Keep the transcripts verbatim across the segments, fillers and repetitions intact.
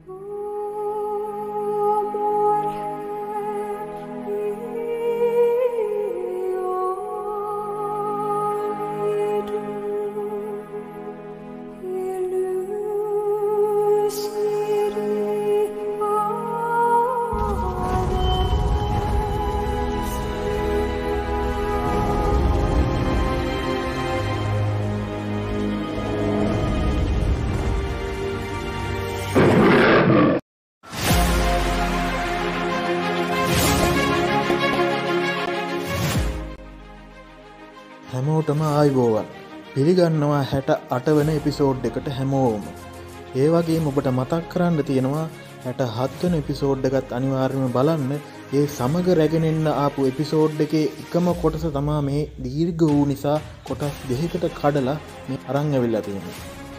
හැමෝටම ආයුබෝවන්. පිළිගන්නවා හැට අට වෙනි එපිසෝඩ් එකට හැමෝම. ඒ වගේම ඔබට මතක් කරන්න තියෙනවා හැට හත් වෙනි එපිසෝඩ් එකත් අනිවාර්යයෙන්ම බලන්න. ඒ සමග රැගෙන එන්න ආපු එපිසෝඩ් එකේ එකම කොටස තමයි මේ දීර්ඝ වූ නිසා කොටස් දෙකකට කඩලා මේ අරන් ඇවිල්ලා තියෙන්නේ.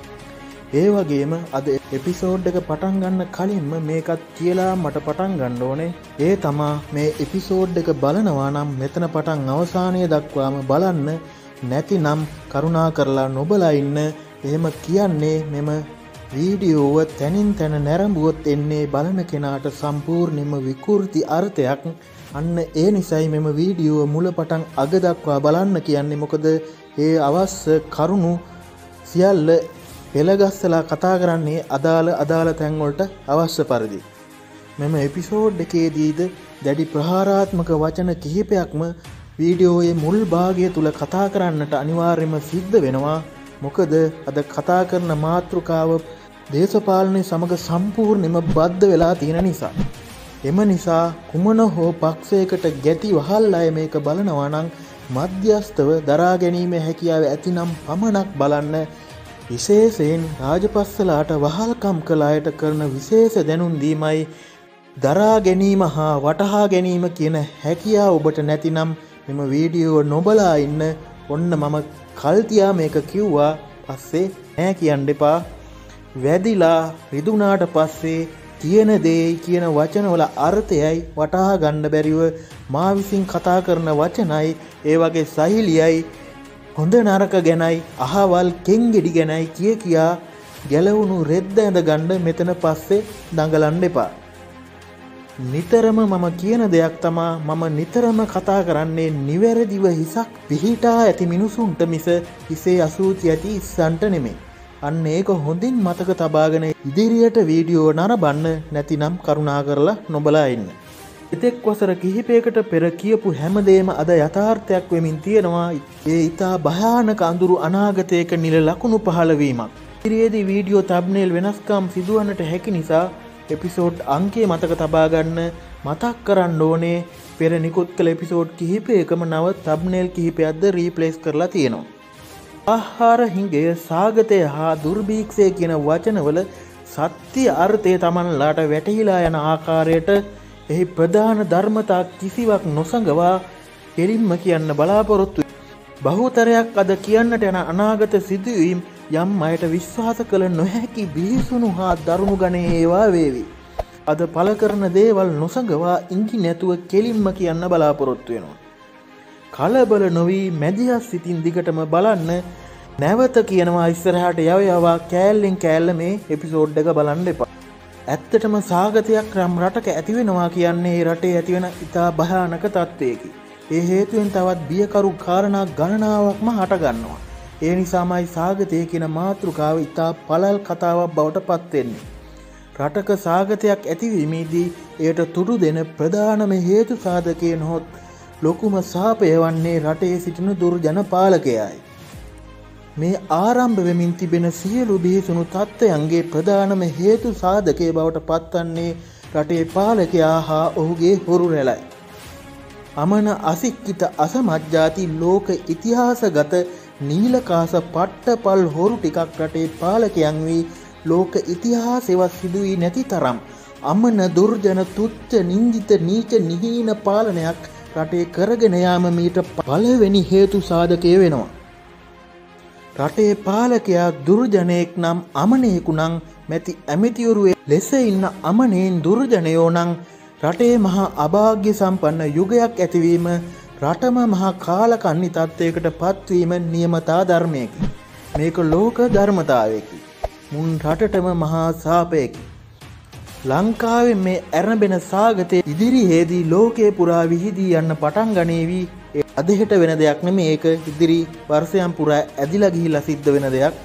ඒ වගේම අද එපිසෝඩ් එක පටන් ගන්න කලින්ම මේකත් කියලා මට පටන් ගන්න ඕනේ. ඒ තමා මේ එපිසෝඩ් එක බලනවා නම් මෙතන පටන් අවසානය දක්වාම බලන්න. නැතිනම් කරුණා කරලා නොබලා ඉන්න. එහෙම කියන්නේ මෙම වීඩියෝව තනින් තන නැරඹුවොත් එන්නේ බලන කෙනාට සම්පූර්ණයෙන්ම විකෘති අර්ථයක්. අන්න ඒ නිසයි මෙම වීඩියෝව මුල පටන් අග දක්වා බලන්න කියන්නේ. මොකද ඒ අවශ්‍ය කරුණු සියල්ල පෙළගස්සලා කතා කරන්නේ අදාළ අදාළ තැන් වලට අවශ්‍ය පරිදි. මෙම එපිසෝඩ් එකේදීද දැඩි ප්‍රහාරාත්මක වචන කිහිපයක්ම වීඩියෝයේ මුල් භාගය තුල කතා කරන්නට අනිවාර්යයෙන්ම සිද්ධ වෙනවා. මොකද අද කතා කරන මාතෘකාව දේශපාලනයේ සමග සම්පූර්ණයෙන්ම බද්ධ වෙලා තියෙන නිසා. එම නිසා කුමන හෝ පක්ෂයකට ගැටි වහල් අය මේක බලනවා නම් මධ්‍යස්තව දරා ගැනීමේ හැකියාව ඇතිනම් පමණක් බලන්න. විශේෂයෙන් රාජපක්ෂලාට වහල්කම් කළ අයට කරන විශේෂ දැනුම් දීමයි දරා ගැනීම හා වටහා ගැනීම කියන හැකියාව ඔබට නැතිනම් මෙම වීඩියෝව නොබලා ඉන්න. ඔන්න මම කල්තියා මේක කිව්වා පස්සේ නෑ කියන්න එපා. වැදිලා රිදුනාට පස්සේ කියන දේ කියන වචනවල අර්ථයයි වටහා ගන්න බැරිව මා විසින් කතා කරන වචනයි ඒ වගේ සෛලියයි හොඳ නරක ගැනයි අහවල් කෙන්ගෙඩි ගැනයි කිය කියා ගැලවුණු රෙද්ද ඇඳ ගන්න මෙතන පස්සේ දඟලන්න එපා. නිතරම මම කියන දෙයක් තමා මම නිතරම කතා කරන්නේ නිවැරදිව හිසක් පිහිටා ඇති මිනිසුන්ට මිස හිසේ අසූචි ඇති ඉස්සන්ට නෙමෙයි. අන්න ඒක හොඳින් මතක තබාගෙන ඉදිරියට වීඩියෝ නරඹන්න. නැතිනම් කරුණා කරලා නොබලා ඉන්න. එතෙක් වසර කිහිපයකට පෙර කියපු හැමදේම අද යථාර්ථයක් වෙමින් තියෙනවා. ඒ ඉතා භයානක අඳුරු අනාගතයක නිල ලකුණු පහළවීමක්. ඉදිරියේදී වීඩියෝ තම්බ්නේල් වෙනස්කම් සිදුවන්නට හැකි නිසා එපිසෝඩ් අංකය මතක තබා ගන්න මතක් කරන්න ඕනේ. පෙර නිකුත් කළ එපිසෝඩ් කිහිපයකම නව තම්බ්නේල් කිහිපයක්ද රීප්ලේස් කරලා තියෙනවා. ආහාර හිඟය සාගතය හා දුර්භීක්ෂය කියන වචනවල සත්‍ය අර්ථය Tamanලාට වැටහිලා යන ආකාරයට එහි ප්‍රධාන ධර්මතා කිසිවක් නොසඟවා කෙලින්ම කියන්න බලාපොරොත්තු. බහුතරයක් අද කියන්නට යන අනාගත සිදුවීම් යම් අයට විශ්වාස කළ නොහැකි බිහිසුණු හා දරුණු ගණයේ ඒවා වේවි. අද පළ කරන දේවල් නොසඟවා ඉඟි නැතුව කෙලින්ම කියන්න බලාපොරොත්තු වෙනවා. කලබල නොවි මැදිහත් සිතින් දිගටම බලන්න. නැවත කියනවා ඉස්සරහට යව යවා කෑල්ලෙන් කෑල්ල මේ එපිසෝඩ් එක බලන්න එපා. ඇත්තටම සාගතයක් රම් රටක ඇතිවෙනවා කියන්නේ රටේ ඇතිවෙන ඉතා භයානක තත්ත්වයකි. ඒ හේතුවෙන් තවත් බියකරු කාරණා ගණනාවක්ම හට ගන්නවා. ඒ නිසාමයි සාගතය කියන මාතෘකාව ඉතා පළල් කතාවක් බවට පත් වෙන්නේ. රටක සාගතයක් ඇතිවීමේදී එයට තුඩු දෙන ප්‍රධානම හේතු සාධකය නොහොත් ලොකුම සාපය වන්නේ රටේ සිටින දුර්ජන පාලකයායි. මේ ආරම්භ වෙමින් තිබෙන සියලු බිහිසුණු තත්ත්වයන්ගේ ප්‍රධානම හේතු සාධකයේ බවට පත්වන්නේ රටේ පාලකයා හා ඔහුගේ හොරු රැලයි. අමන අසික්කිත අසමජ්ජාති ලෝක ඉතිහාසගත නීලකාස පට්ටපල් හොරු ටිකක් රටේ පාලකයන් වී ලෝක ඉතිහාසෙවත් සිදු වී නැති තරම් අමන දුර්ජන තුච්ච නින්දිත නීච නිහීන පාලනයක් රටේ කරගෙන යාම මීට පළවෙනි හේතු සාධකය වෙනවා. රටේ පාලකයා දුර්ජනයෙක් නම් අමනයෙකු නම් මැති ඇමතිවරු ලෙස ඉන්න අමනයෙන් දුර්ජනයෝ නම් රටේ මහා අභාග්‍ය සම්පන්න යුගයක් ඇතිවීම රටම මහා කාලකන්නි තත්ත්වයකට පත්වීම නියමතා ධර්මයකි. මේක ලෝක ධර්මතාවයකි. මුන් රටටම මහා සාපයකි. ලංකාවේ මේ ඇරඹෙන සාගතයේ ඉදිරියේදී ලෝකේ පුරා විහිදී යන්න පටන් ගනීවි. අද හෙට වෙන දෙයක් නෙමෙයි, ඒක ඉදිරි වර්ෂයන් පුරා ඇදිලා ගිහිලා සිද්ධ වෙන දෙයක්.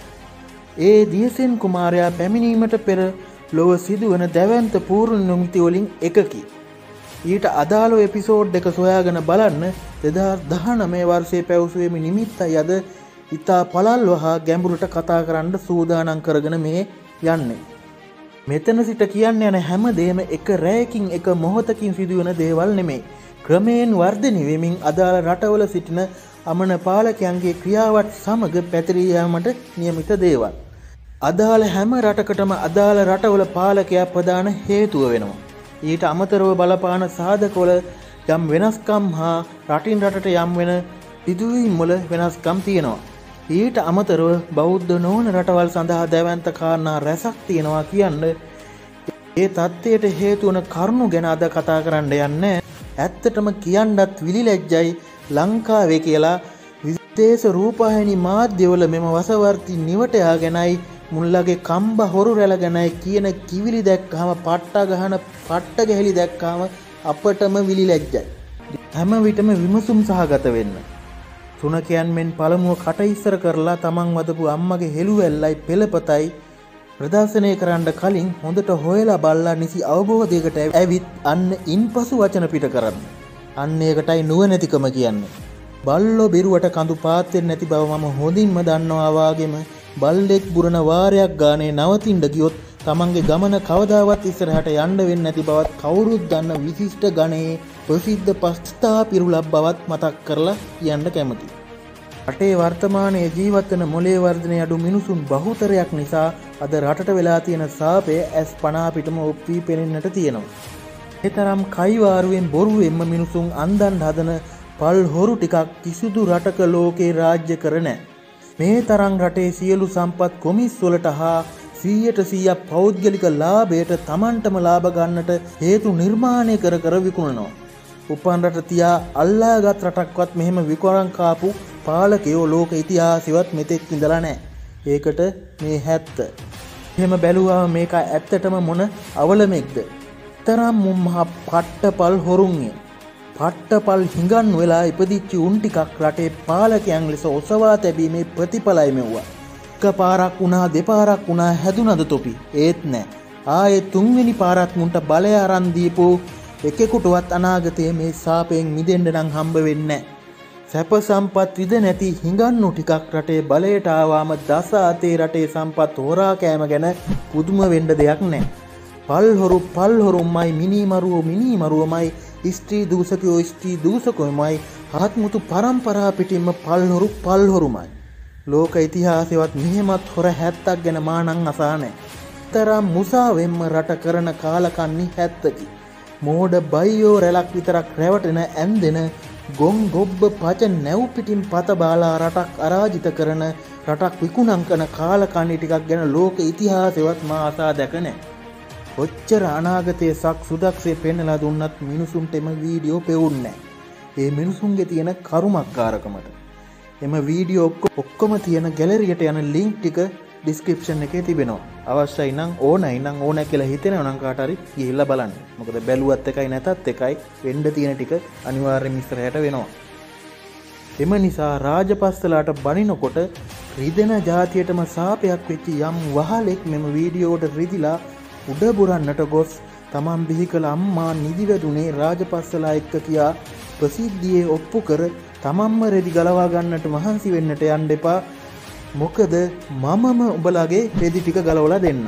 ඒ දියසෙන් කුමාරයා පැමිණීමට පෙර ලොව සිදුවන දැවැන්ත පූර්ණ නිමිති වලින් එකකි. ඊට අදාළ එපිසෝඩ් එක සොයාගෙන බලන්න දෙදාස් දහනවය වර්ෂයේ පැවසුවෙමි නිමිත්තයි අද ඉතා පළල්ව හා ගැඹුරට කතා කරන්න සූදානම් කරගෙන මේ යන්නේ. මෙතන සිට කියන්න යන හැම දෙයක්ම එක රැයකින් එක මොහොතකින් සිදුවන දේවල් නෙමෙයි. ක්‍රමයෙන් වර්ධනය වෙමින් අදාළ රටවල සිටින අමන පාලකයන්ගේ ක්‍රියාවත් සමග පැතිරී යාමට නියමිත දේවල්. අදාළ හැම රටකටම අදාළ රටවල පාලකයා ප්‍රධාන හේතුව වෙනවා. ඊට අමතරව බලපාන සාධකවල යම් වෙනස්කම් හා රටින් රටට යම් වෙන සිදුවීම් වල වෙනස්කම් තියෙනවා. ඊට අමතරව බෞද්ධ නොවන රටවල් සඳහා දැවැන්ත කාරණා රැසක් තියෙනවා කියන්න ඒ தත්ත්වයට හේතු වන කරුණු ගැන අද කතා කරන්න යන්නේ. ඇත්තටම කියන්නත් විලිලැජ්ජයි ලංකාවේ කියලා විදේශ රූපවාහිනී මාධ්‍යවල මෙම වසවර්ති නිවටයා ගැනයි මුල්ලගේ කම්බ හොරු රැළ ගැනයි කියන කිවිලි දැක්කම පට්ට ගහන පට්ට ගැහිලි දැක්කම අපටම විලිලැජ්ජයි. හැම විටම විමසුම් සහගත වෙන්න. තුනකයන් මෙන් පළමුව කට ඉස්සර කරලා තමන් වදපු අම්මගේ හෙළුවැල්ලයි පෙළපතයි ප්‍රදර්ශනය කරන්න කලින් හොඳට හොයලා බලලා නිසි අවබෝධයකට ඇවිත් අන්න ඉන්පසු වචන පිට කරන්න. අන්න ඒකටයි නුවණැතිකම කියන්නේ. බල්ලෝ බිරුවට කඳු පාත් වෙන්නේ නැති බව මම හොඳින්ම දන්නවා වාගේම බල්ලෙක් බුරන වාරයක් ගානේ නවතින්න ගියොත් තමන්ගේ ගමන කවදාවත් ඉස්සරහට යන්න වෙන්නේ නැති බවත් කවුරුත් දන්න විශිෂ්ට ගණයේ ප්‍රසිද්ධ පස්තා පිරුලක් බවත් මතක් කරලා කියන්න කැමතියි. රටේ වර්තමානයේ ජීවත් වෙන මොලේ වර්ධනය අඩු මිනිසුන් බහුතරයක් නිසා අද රටට වෙලා තියෙන සාපය ඇස් පනා පිටම ඔප්පී පෙනෙන්නට තියෙනවා. ඒ තරම් කයිවාරුවෙන් බොරුවෙන්ම මිනිසුන් අන්දන් හදන පල් හොරු ටිකක් කිසිදු රටක ලෝකේ රාජ්‍ය කර නැහැ. මේ තරම් රටේ සියලු සම්පත් කොමිස් වලට හා සීයට සීයක් පෞද්ගලික ලාභයට Tamanටම ලාභ ගන්නට හේතු නිර්මාණය කර කර විකුණනවා. උපන් රට තියා අල්ලාගත් රටක්වත් මෙහෙම විකුණන් කාපු පාලකයෝ ලෝක ඉතිහාසෙවත් මෙතෙක් ඉඳලා නැහැ. ඒකට මේ හැත්ත. එහෙම බැලුවාම මේක ඇත්තටම මොන අවලමෙක්ද? තරම් මුම්මහා පට්ටපල් හොරුන්ගේ. පට්ටපල් හිඟන් වෙලා ඉපදිච්ච උන් ටිකක් රටේ පාලකයන් ලෙස ඔසවා තැබීමේ ප්‍රතිඵලයි මෙව්වා. එකපාරක් වුණා දෙපාරක් වුණා හැදුනද තොපි? ඒත් නෑ. ආයේ තුන්වෙනි පාරක් මුන්ට බලය අරන් දීපෝ එකෙකුටවත් අනාගතයේ මේ සාපයෙන් මිදෙන්න නම් හම්බ වෙන්නේ නෑ. සැප සම්පත් විද නැති හිඟන්නු ටිකක් රටේ බලයට ආවාම දස අතේ රටේ සම්පත් හොරා කෑම ගැන පුදුම වෙන්න දෙයක් නෑ. පල් හොරු පල් හොරුමයි මිනිමරුවෝ මිනිමරුවමයි ස්ත්‍රී දූෂකයෝ ස්ත්‍රී දූෂකයෝමයි ආත්මුතු පරම්පරා පිටින්ම පල් හොරු පල් හොරුමයි. ලෝක ඉතිහාසෙවත් මෙහෙමත් හොර හැත්තක් ගැන මානං අසා නැහැ. තරම් මුසාවෙන්ම රට කරන කාලකන්නි හැත්තකි. මෝඩ බයියෝ රැලක් විතරක් රැවටෙන ඇන්දෙන ගොන් ගොබ්බ පච නැව් පිටින් පත බාලා රටක් අරාජිත කරන රටක් විකුණම් කරන කාලකන්නි ටිකක් ගැන ලෝක ඉතිහාසෙවත් මා අසා දැක නැහැ. ඔච්චර අනාගතයේ සක් සුදක්සේ පෙන්නලා දුන්නත් මිනිසුන්ට එම වීඩියෝ පෙවුන්නේ නැහැ. ඒ මිනිසුන්ගේ තියෙන කරුමක්කාරකමට. එම වීඩියෝ ඔක්කොම තියෙන ගැලරියට යන ලින්ක් ටික ඩිස්ක්‍රිප්ෂන් එකේ තිබෙනවා. අවශ්‍යයි නම් ඕනයි නම් ඕන කියලා හිතෙනවා නම් කාට හරි ගිහිල්ලා බලන්න. මොකද බැලුවත් එකයි නැතත් එකයි වෙන්න තියෙන ටික අනිවාර්යයෙන්ම ඉස්සරහට වෙනවා. එම නිසා රාජපස්සලාට බනිනකොට රිදෙන જાතියටම සාපයක් වෙච්ච යම් වහලෙක් මෙම වීඩියෝවට රිදිලා උඩ බුරන්නට ගොස් තමන් බිහි කළ අම්මා නිදිවැදුනේ රාජපස්සලා එක්ක කියා ප්‍රසිද්ධියේ ඔප්පු කර තමන්ම රෙදි ගලවා ගන්නට මහන්සි වෙන්නට යන්න එපා. මොකද මමම උඹලාගේ රෙදි ටික ගලවලා දෙන්න.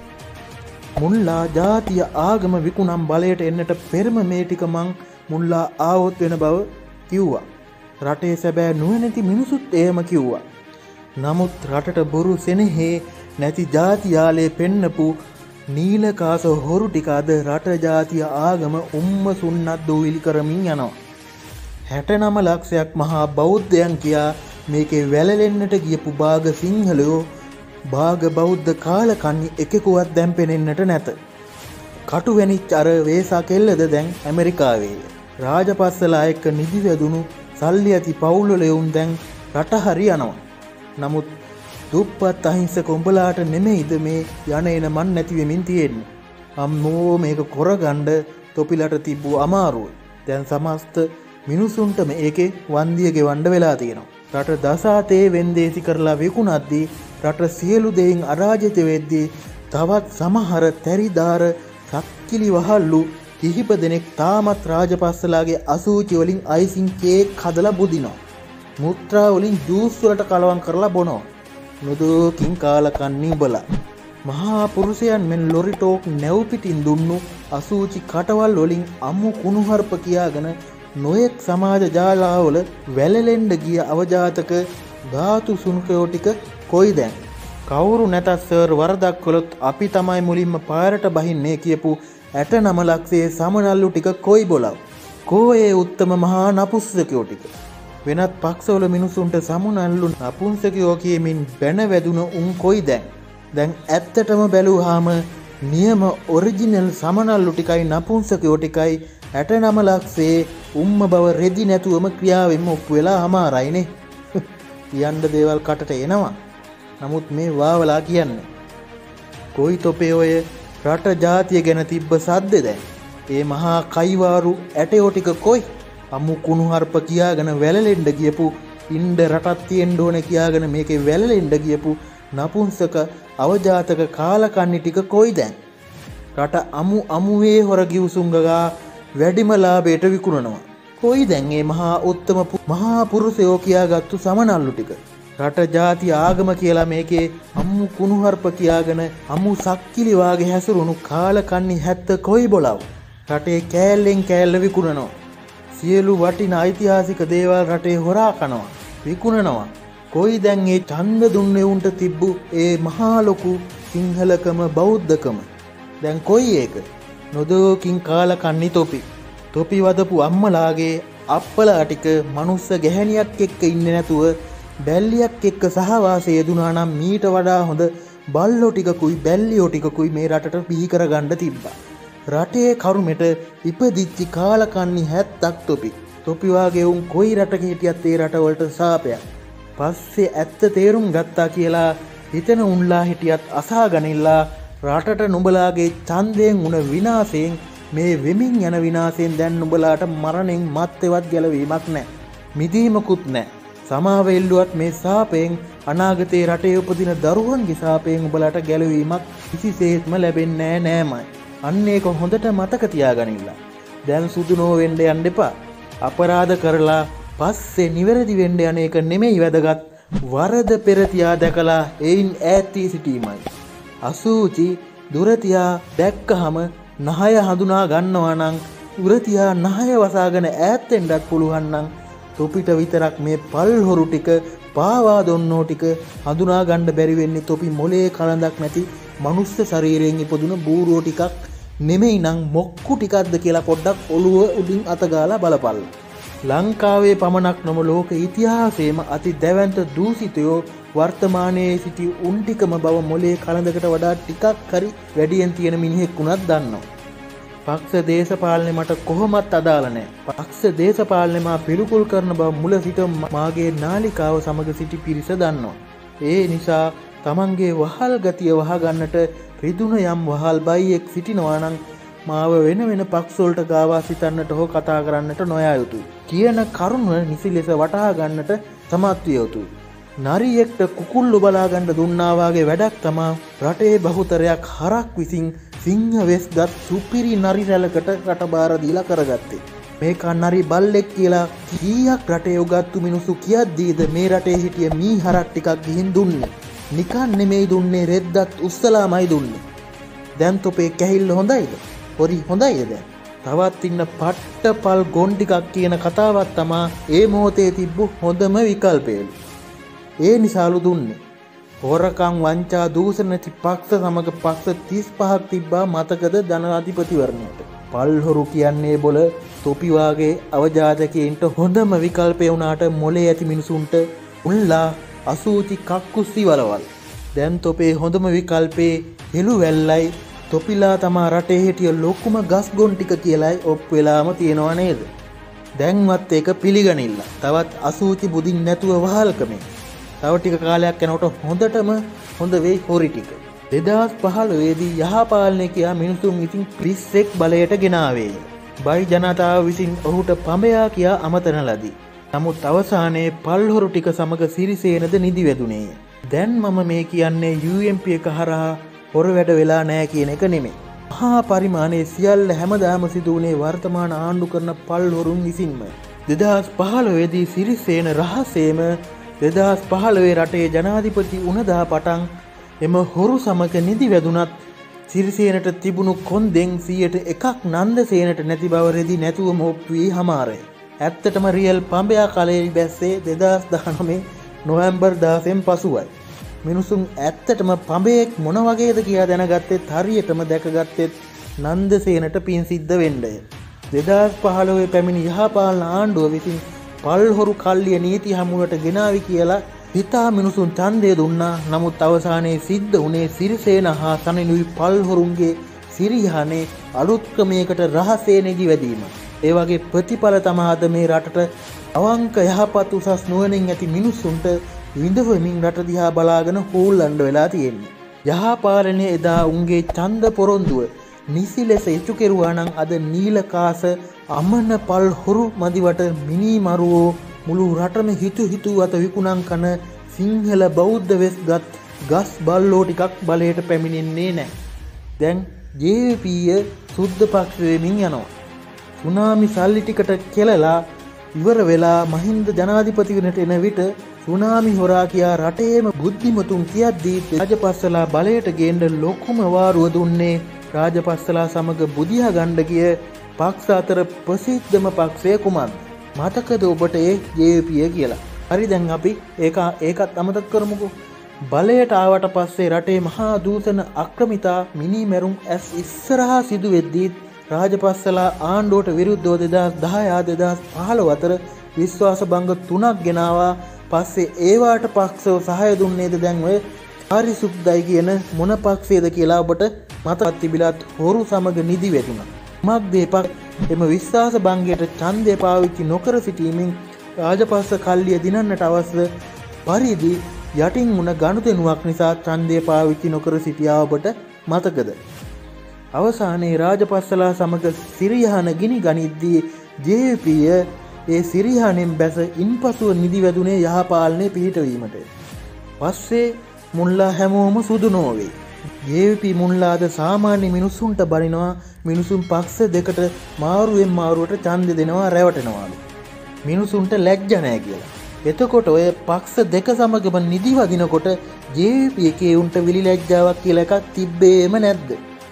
මුල්ලා ජාතිය ආගම විකුණම් බලයට එන්නට පෙරම මේ ටික මං මුල්ලා ආවොත් වෙන බව කිව්වා. රටේ සැබෑ නුවණැති මිනිසුත් එහෙම කිව්වා. නමුත් රටට බොරු සෙනෙහේ නැති ජාතියාලේ පෙන්නපු නීලකාස හොරු ටික අද රට ජාතිය ආගම උම්ම සුන්නත් දූවිලි කරමින් යනවා. හැටනම ලක්ෂයක් මහා බෞද්ධයන් කියා මේකේ වැළලෙන්නට ගියපු බාග සිංහලයෝ බාග බෞද්ධ කාලකන්ණි එකෙකුවත් දැන් පෙනෙන්නට නැත. කටු වෙනිච්ච අර වේසා කෙල්ලද දැන් ඇමරිකාවේ. රාජපස්සලා එක්ක නිදි වැදුණු සල්ලි ඇති පවුල්වල එවුන් දැන් රට හරි යනවා. නමුත් දුප්පත් අහිංසක උඹලාට නෙමෙයිද මේ යන එන මන් නැති වෙමින් තියෙන්නේ. අම්මෝ මේක කොරගන්න තොපිලට තිබ්බු අමාරුව. දැන් සමස්ත මිනිසුන්ට මේකේ වන්දිය ගෙවන්න වෙලා තියෙනවා. රට දසාතේ වෙන්දේසි කරලා විකුණද්දී රට සියලු දෙයින් අරාජිත වෙද්දී තවත් සමහර තැරිදාර සක්කිලි වහල්ලු කිහිප දෙනෙක් තාමත් රාජපස්සලාගේ අසූචි වලින් අයිසින් කේක් හදලා බුදිනවා. මුත්‍රා වලින් ජූස් වලට කලවම් කරලා බොනවා. නොදෝකින් කාලකන්ණි උඹලා. මහා පුරුෂයන් මෙන් ලොරි ටෝක් නැව් පිටින් දුන්නු අසූචි කටවල් වලින් අමු කුණුහරුප කියාගෙන නොයෙක් සමාජ ජාලාවල වැළලෙන්න ගිය අවජාතක ධාතු සුන්කයෝ ටික කොයි දැන්? කවුරු නැතත් සර් වරදක් කළොත් අපි තමයි මුලින්ම පාරට බහින්නේ කියපු ඇට නම ලක්ෂයේ සමනල්ලු ටික කොයි බොලව? කෝ ඒ උත්තම මහා නපුස්සකයෝ ටික? වෙනත් පක්ෂවල මිනිසුන්ට සමනල්ලු නපුංසකයෝ කියමින් බැන වැදුන උන් කොයි දැන්? දැන් ඇත්තටම බැලුවාම නියම ඔරිජිනල් සමනල්ලු ටිකයි නපුංසකයෝ ටිකයි ඇට නම ලක්ෂයේ උම්ම බව රෙදි නැතුවම ක්‍රියාවෙන්ම ඔප්පු වෙලා අමාරයිනේ. කියන්න දේවල් කටට එනවා. නමුත් මේ වාවලා කියන්නේ කොයි තොපේ ඔය රට ජාතිය ගැන තිබ්බ සද්ද දැන්? ඒ මහා කයිවාරු ඇටයෝ ටික කොයි? අමු කුණුහරුප කියාගෙන වැළලෙන්න ගියපු ඉන්ද රටක් තියෙන්න ඕනේ කියාගෙන මේකේ වැළලෙන්න ගියපු නපුංසක අවජාතක කාලකන්ණි ටික කොයි දැන්? රට අමු අමුවේ හොර ගිවිසුම්ගා වැඩිම ලාභයට විකුණනවා. කොයි දැන් මේ මහා උත්තම මහා පුරුෂයෝ කියාගත්තු සමනල්ලු ටික? රට ජාති ආගම කියලා මේකේ අම්මු කුණුහරුප කියාගෙන අම්මු සක්කිලි වාගේ හැසිරුණු කාලකන්ණි හැත්ත කොයි බොලව? රටේ කෑල්ලෙන් කෑල්ල විකුණනවා. සියලු වටිනා ඓතිහාසික දේවල් රටේ හොරා කනවා, විකුණනවා. කොයි දැන් මේ ඡන්ද දුන්නේ උන්ට තිබ්බු ඒ මහා ලොකු සිංහලකම බෞද්ධකම? දැන් කොයි ඒක? නොදෝකින් කාලකන්ණි තොපි. තොපි වදපු අම්මලාගේ අප්පලා ටික මනුස්ස ගැහණියක් එක්ක ඉන්නේ නැතුව බැල්ලියක් එක්ක සහවාසය යෙදුනා නම් මීට වඩා හොඳ බල්ලෝ ටිකකුයි බැල්ලියෝ ටිකකුයි මේ රටට බිහි කරගන්න තිබ්බා. රටේ කරුමෙට ඉපදිච්චි කාලකන්ණි හැත්තක් තොපි. තොපි වාගේ උන් කොයි රටක හිටියත් ඒ රටවලට සාපයක්. පස්සේ ඇත්ත තේරුම් ගත්තා කියලා හිතන උන්ලා හිටියත් අසාගනිල්ලා රටට නුඹලාගේ ඡන්දයෙන් උන විනාශයෙන් මේ වෙමින් යන විනාශයෙන් දැන් නුඹලාට මරණයෙන් මත්තේවත් ගැලවීමක් නැහැ. මිදීමකුත් නැහැ. සමාව එල්ලුවත් මේ සාපයෙන් අනාගතේ රටේ උපදින දරුවන්ගේ සාපයෙන් උඹලාට ගැලවීමක් කිසිසේත්ම ලැබෙන්නේ නැහැ නෑමයි. අන්න ඒක හොඳට මතක තියාගනින්න. දැන් සුදු නෝ වෙන්න යන්න එපා. අපරාධ කරලා පස්සේ නිවැරදි වෙන්න යන එක නෙමෙයි වැදගත්. වරද පෙර තියා දැකලා ඒයින් ඈත් වී සිටීමයි. අසූචි දුර තියා දැක්කහම නහය හඳුනා ගන්නවා නම් දුර තියා නහය වසාගෙන ඈත් වෙන්නත් පුළුවන් නම් තොපිට විතරක් මේ පල් හොරු ටික පාවා දොන්නෝ ටික හඳුනා ගන්න බැරි වෙන්නේ තොපි මොලේ කලඳක් නැති මනුස්ස ශරීරයෙන් ඉපදුන බූරුවෝ ටිකක් නෙමෙයි නම් මොක්කු ටිකක්ද කියලා පොඩ්ඩක් ඔළුව උඩින් අතගාලා බලපල්ල. ලංකාවේ පමණක් නොම ලෝක ඉතිහාසයේම අති දැවැන්ත දූෂිතයෝ වර්තමානයේ සිටි උන් ටිකම බව මොලේ කලඳකට වඩා ටිකක් හරි වැඩියෙන් තියෙන මිනිහෙක් වුණත් දන්නවා. පක්ෂ දේශපාලනේ මට කොහොමත් අදාළ නැහැ. පක්ෂ දේශපාලනේ මා පිළිකුල් කරන බව මුල සිට මාගේ නාලිකාව සමග සිටි පිරිස දන්නවා. ඒ නිසා තමන්ගේ වහල් ගතිය වහගන්නට රිදුන යම් වහල් බයියෙක් සිටිනවා නම් මාව වෙන වෙන පක්ෂ වලට ගාවා සිතන්නට හෝ කතා කරන්නට නොයා යුතුයි. කියන කරුණ නිසි ලෙස වටහා ගන්නට සමත් විය යුතුයි. නරියෙක්ට කුකුල්ලු බලා ගන්න දුන්නා වාගේ වැඩක් තමා රටේ බහුතරයක් හරක් විසින් සිංහ වෙස්ගත් සුපිරි නරි රැලකට රටබාර දීලා කරගත්තේ. මේක නරි බල්ලෙක් කියලා කීයක් රටේ උගත්තු මිනිස්සු කියද්දීද මේ රටේ හිටිය මී හරක් ටිකක් ගිහින් දුන්නේ. නිකන් නෙමෙයි දුන්නේ, රෙද්දත් උස්සලාමයි දුන්නේ. දැන් තොපේ කැහිල්ල හොඳයිද? හොරි හොඳයිද දැන්? තවත් ඉන්න පට්ටපල් ගොන් ටිකක් කියන කතාවක් තමා ඒ මොහොතේ තිබ්බු හොඳම විකල්පයලු. ඒ නිසාලු දුන්නේ. හොරකම් වංචා දූෂණ නැති පක්ෂ සමග පක්ෂ තිස් පහක් තිබ්බා මතකද ජනාධිපතිවරණයට. පල් හොරු කියන්නේ බොල තොපි වාගේ අවජාතකයින්ට හොඳම විකල්පය වුණාට මොලේ ඇති මිනිසුන්ට උල්ලා අසූචි කක්කුස්සි වලවල්. දැන් තොපේ හොඳම විකල්පේ හෙළු වැල්ලයි තොපිලා තමා රටේ හිටිය ලොකුම ගස් ගොන් ටික කියලායි ඔප්පු වෙලාම තියෙනව නේද? දැන්වත් ඒක පිළිගනින්න. තවත් අසූචි බුදින් නැතුව වහල්කමේ. තව ටික කාලයක් යනකොට හොඳටම හොඳ වෙයි හොරි ටික. දෙදහස් පහළොව දී යහපාලනය කියා මිනිසුන් විසින් පිස්සෙක් බලයට ගෙනාවේ. බයි ජනතාව විසින් ඔහුට පඹයා කියා අමතන ලදී. නමුත් අවසානයේ පල්හොරු ටික සමග සිරිසේනද නිදි වැදුනේය. දැන් මම මේ කියන්නේ යූ එම් පී එක හරහා හොර වැඩ වෙලා නෑ කියන එක නෙමෙයි. මහා පරිමාණයේ සියල්ල හැමදාම සිදු වුණේ වර්තමාන ආණ්ඩු කරන පල්හොරුන් විසින්ම. දෙදහස් පහළොව දී සිරිසේන රහසේම දෙදහස් පහළොව රටේ ජනාධිපති වුණදා පටන් එම හොරු සමග නිදි වැදුනත් සිරිසේනට තිබුණු කොන්දෙන් සියයට එකක් නන්දසේනට නැති බව රෙදි නැතුවම ඔප්පු වී හමාරය. ඇත්තටම රියල් පඹයා කලෙලි බැස්සේ දෙදහස් දහනවය නොවැම්බර් දාසයෙන් පසුවයි. මිනිසුන් ඇත්තටම පඹයෙක් මොන වගේද කියා දැනගත්තෙත් හරියටම දැකගත්තෙත් නන්දසේනට පින් සිද්ධ වෙන්නය. දෙදහස් පහළොව පැමිණි යහපාලන ආණ්ඩුව විසින් පල්හොරු කල්ලිය නීති හමුවට ගෙනාවි කියලා හිතා මිනිසුන් ඡන්දය දුන්නා. නමුත් අවසානයේ සිද්ධ වුණේ සිරිසේන හා සනිනුයි පල්හොරුන්ගේ සිරියහනේ අලුත් ක්‍රමයකට රහසේ නිදි වැදීම. ඒ වගේ ප්‍රතිඵල තමයි අද මේ රටට අවංක යහපත් උසස් නුවණින් ඇති මිනිසුන්ට විඳවමින් රට දිහා බලාගෙන හූල්ලන්න වෙලා තියෙන්නේ. යහපාලනයේ එදා උන්ගේ ඡන්ද පොරොන්දුව නිසි ලෙස ඉටු කෙරුවා නම් අද නීලකාස අමන පල්හොරු මදිවට මිනි මරුවෝ මුළු රටම හිතු හිතු අත විකුණන් කන සිංහල බෞද්ධ වෙස්ගත් ගස් බල්ලෝ ටිකක් බලයට පැමිණෙන්නේ නැහැ. දැන් ජේ වී පී සුද්ධ පක්ෂ වෙමින් යනවා. සුනාමි සල්ලි ටිකට කෙලලා ඉවර වෙලා මහින්ද ජනාධිපති වෙනට එන විට සුනාමි හොරා කියා රටේම බුද්ධිමතුන් කියද්දී රාජපක්ෂලා බලයට ගේන්න ලොකුම වාරුව දුන්නේ රාජපක්ෂලා සමග බුදියා ගන්න ගිය පක්ෂ අතර ප්‍රසිද්ධම පක්ෂය කුමක්ද? මතකද ඔබට ඒ ජේ වී පී කියලා? හරි දැන් අපි ඒක ඒකත් අමතක කරමුකෝ. බලයට ආවට පස්සේ රටේ මහා දූෂණ අක්‍රමිතා මිනිමෙරුම් ඇස් ඉස්සරහා සිදු වෙද්දී රාජපක්ෂලා ආණ්ඩුවට විරුද්ධව දෙදහස් දහය දෙදහස් පහළොව අතර විශ්වාස භංග තුනක් ගෙනාවා. පස්සේ ඒවාට පක්ෂව සහාය දුන්නේද දැන් ඔය පාරිශුද්ධයි කියන මොන පක්ෂයේද කියලා ඔබට මතකත් තිබිලත් හොරු සමග නිදි වැටුණා. මග්දේපක් එම විශ්වාස භංගයට ඡන්දය පාවිච්චි නොකර සිටීමෙන් රාජපක්ෂ කල්ලිය දිනන්නට අවශ්‍ය පරිදි යටින් වුණ ගනුදෙනුවක් නිසා ඡන්දය පාවිච්චි නොකර සිටියා ඔබට මතකද? අවසානයේ රාජපක්ෂලා සමග සිරියහන ගිනි ගනිද්දී ජේ වී පී ඒ සිරියහනෙන් බැස ඉන්පසුව නිදි වැදුනේ යහපාලනයේ පිහිටවීමට. පස්සේ මුල්ලා හැමෝම සුදු නොවේ. ජේ වී පී මුල්ලාද සාමාන්‍ය මිනිසුන්ට බරිනවා මිනිසුන් පක්ෂ දෙකට මාරුවෙන් මාරුවට ඡන්ද දෙනවා රැවටෙනවාලු. මිනිසුන්ට ලැජ්ජ නැහැ කියලා. එතකොට ඔය පක්ෂ දෙක සමගම නිදි වදිනකොට ජේ වී පී එකේ උන්ට විලි ලැජ්ජාවක් කියලා එකක් තිබ්බේම නැද්ද?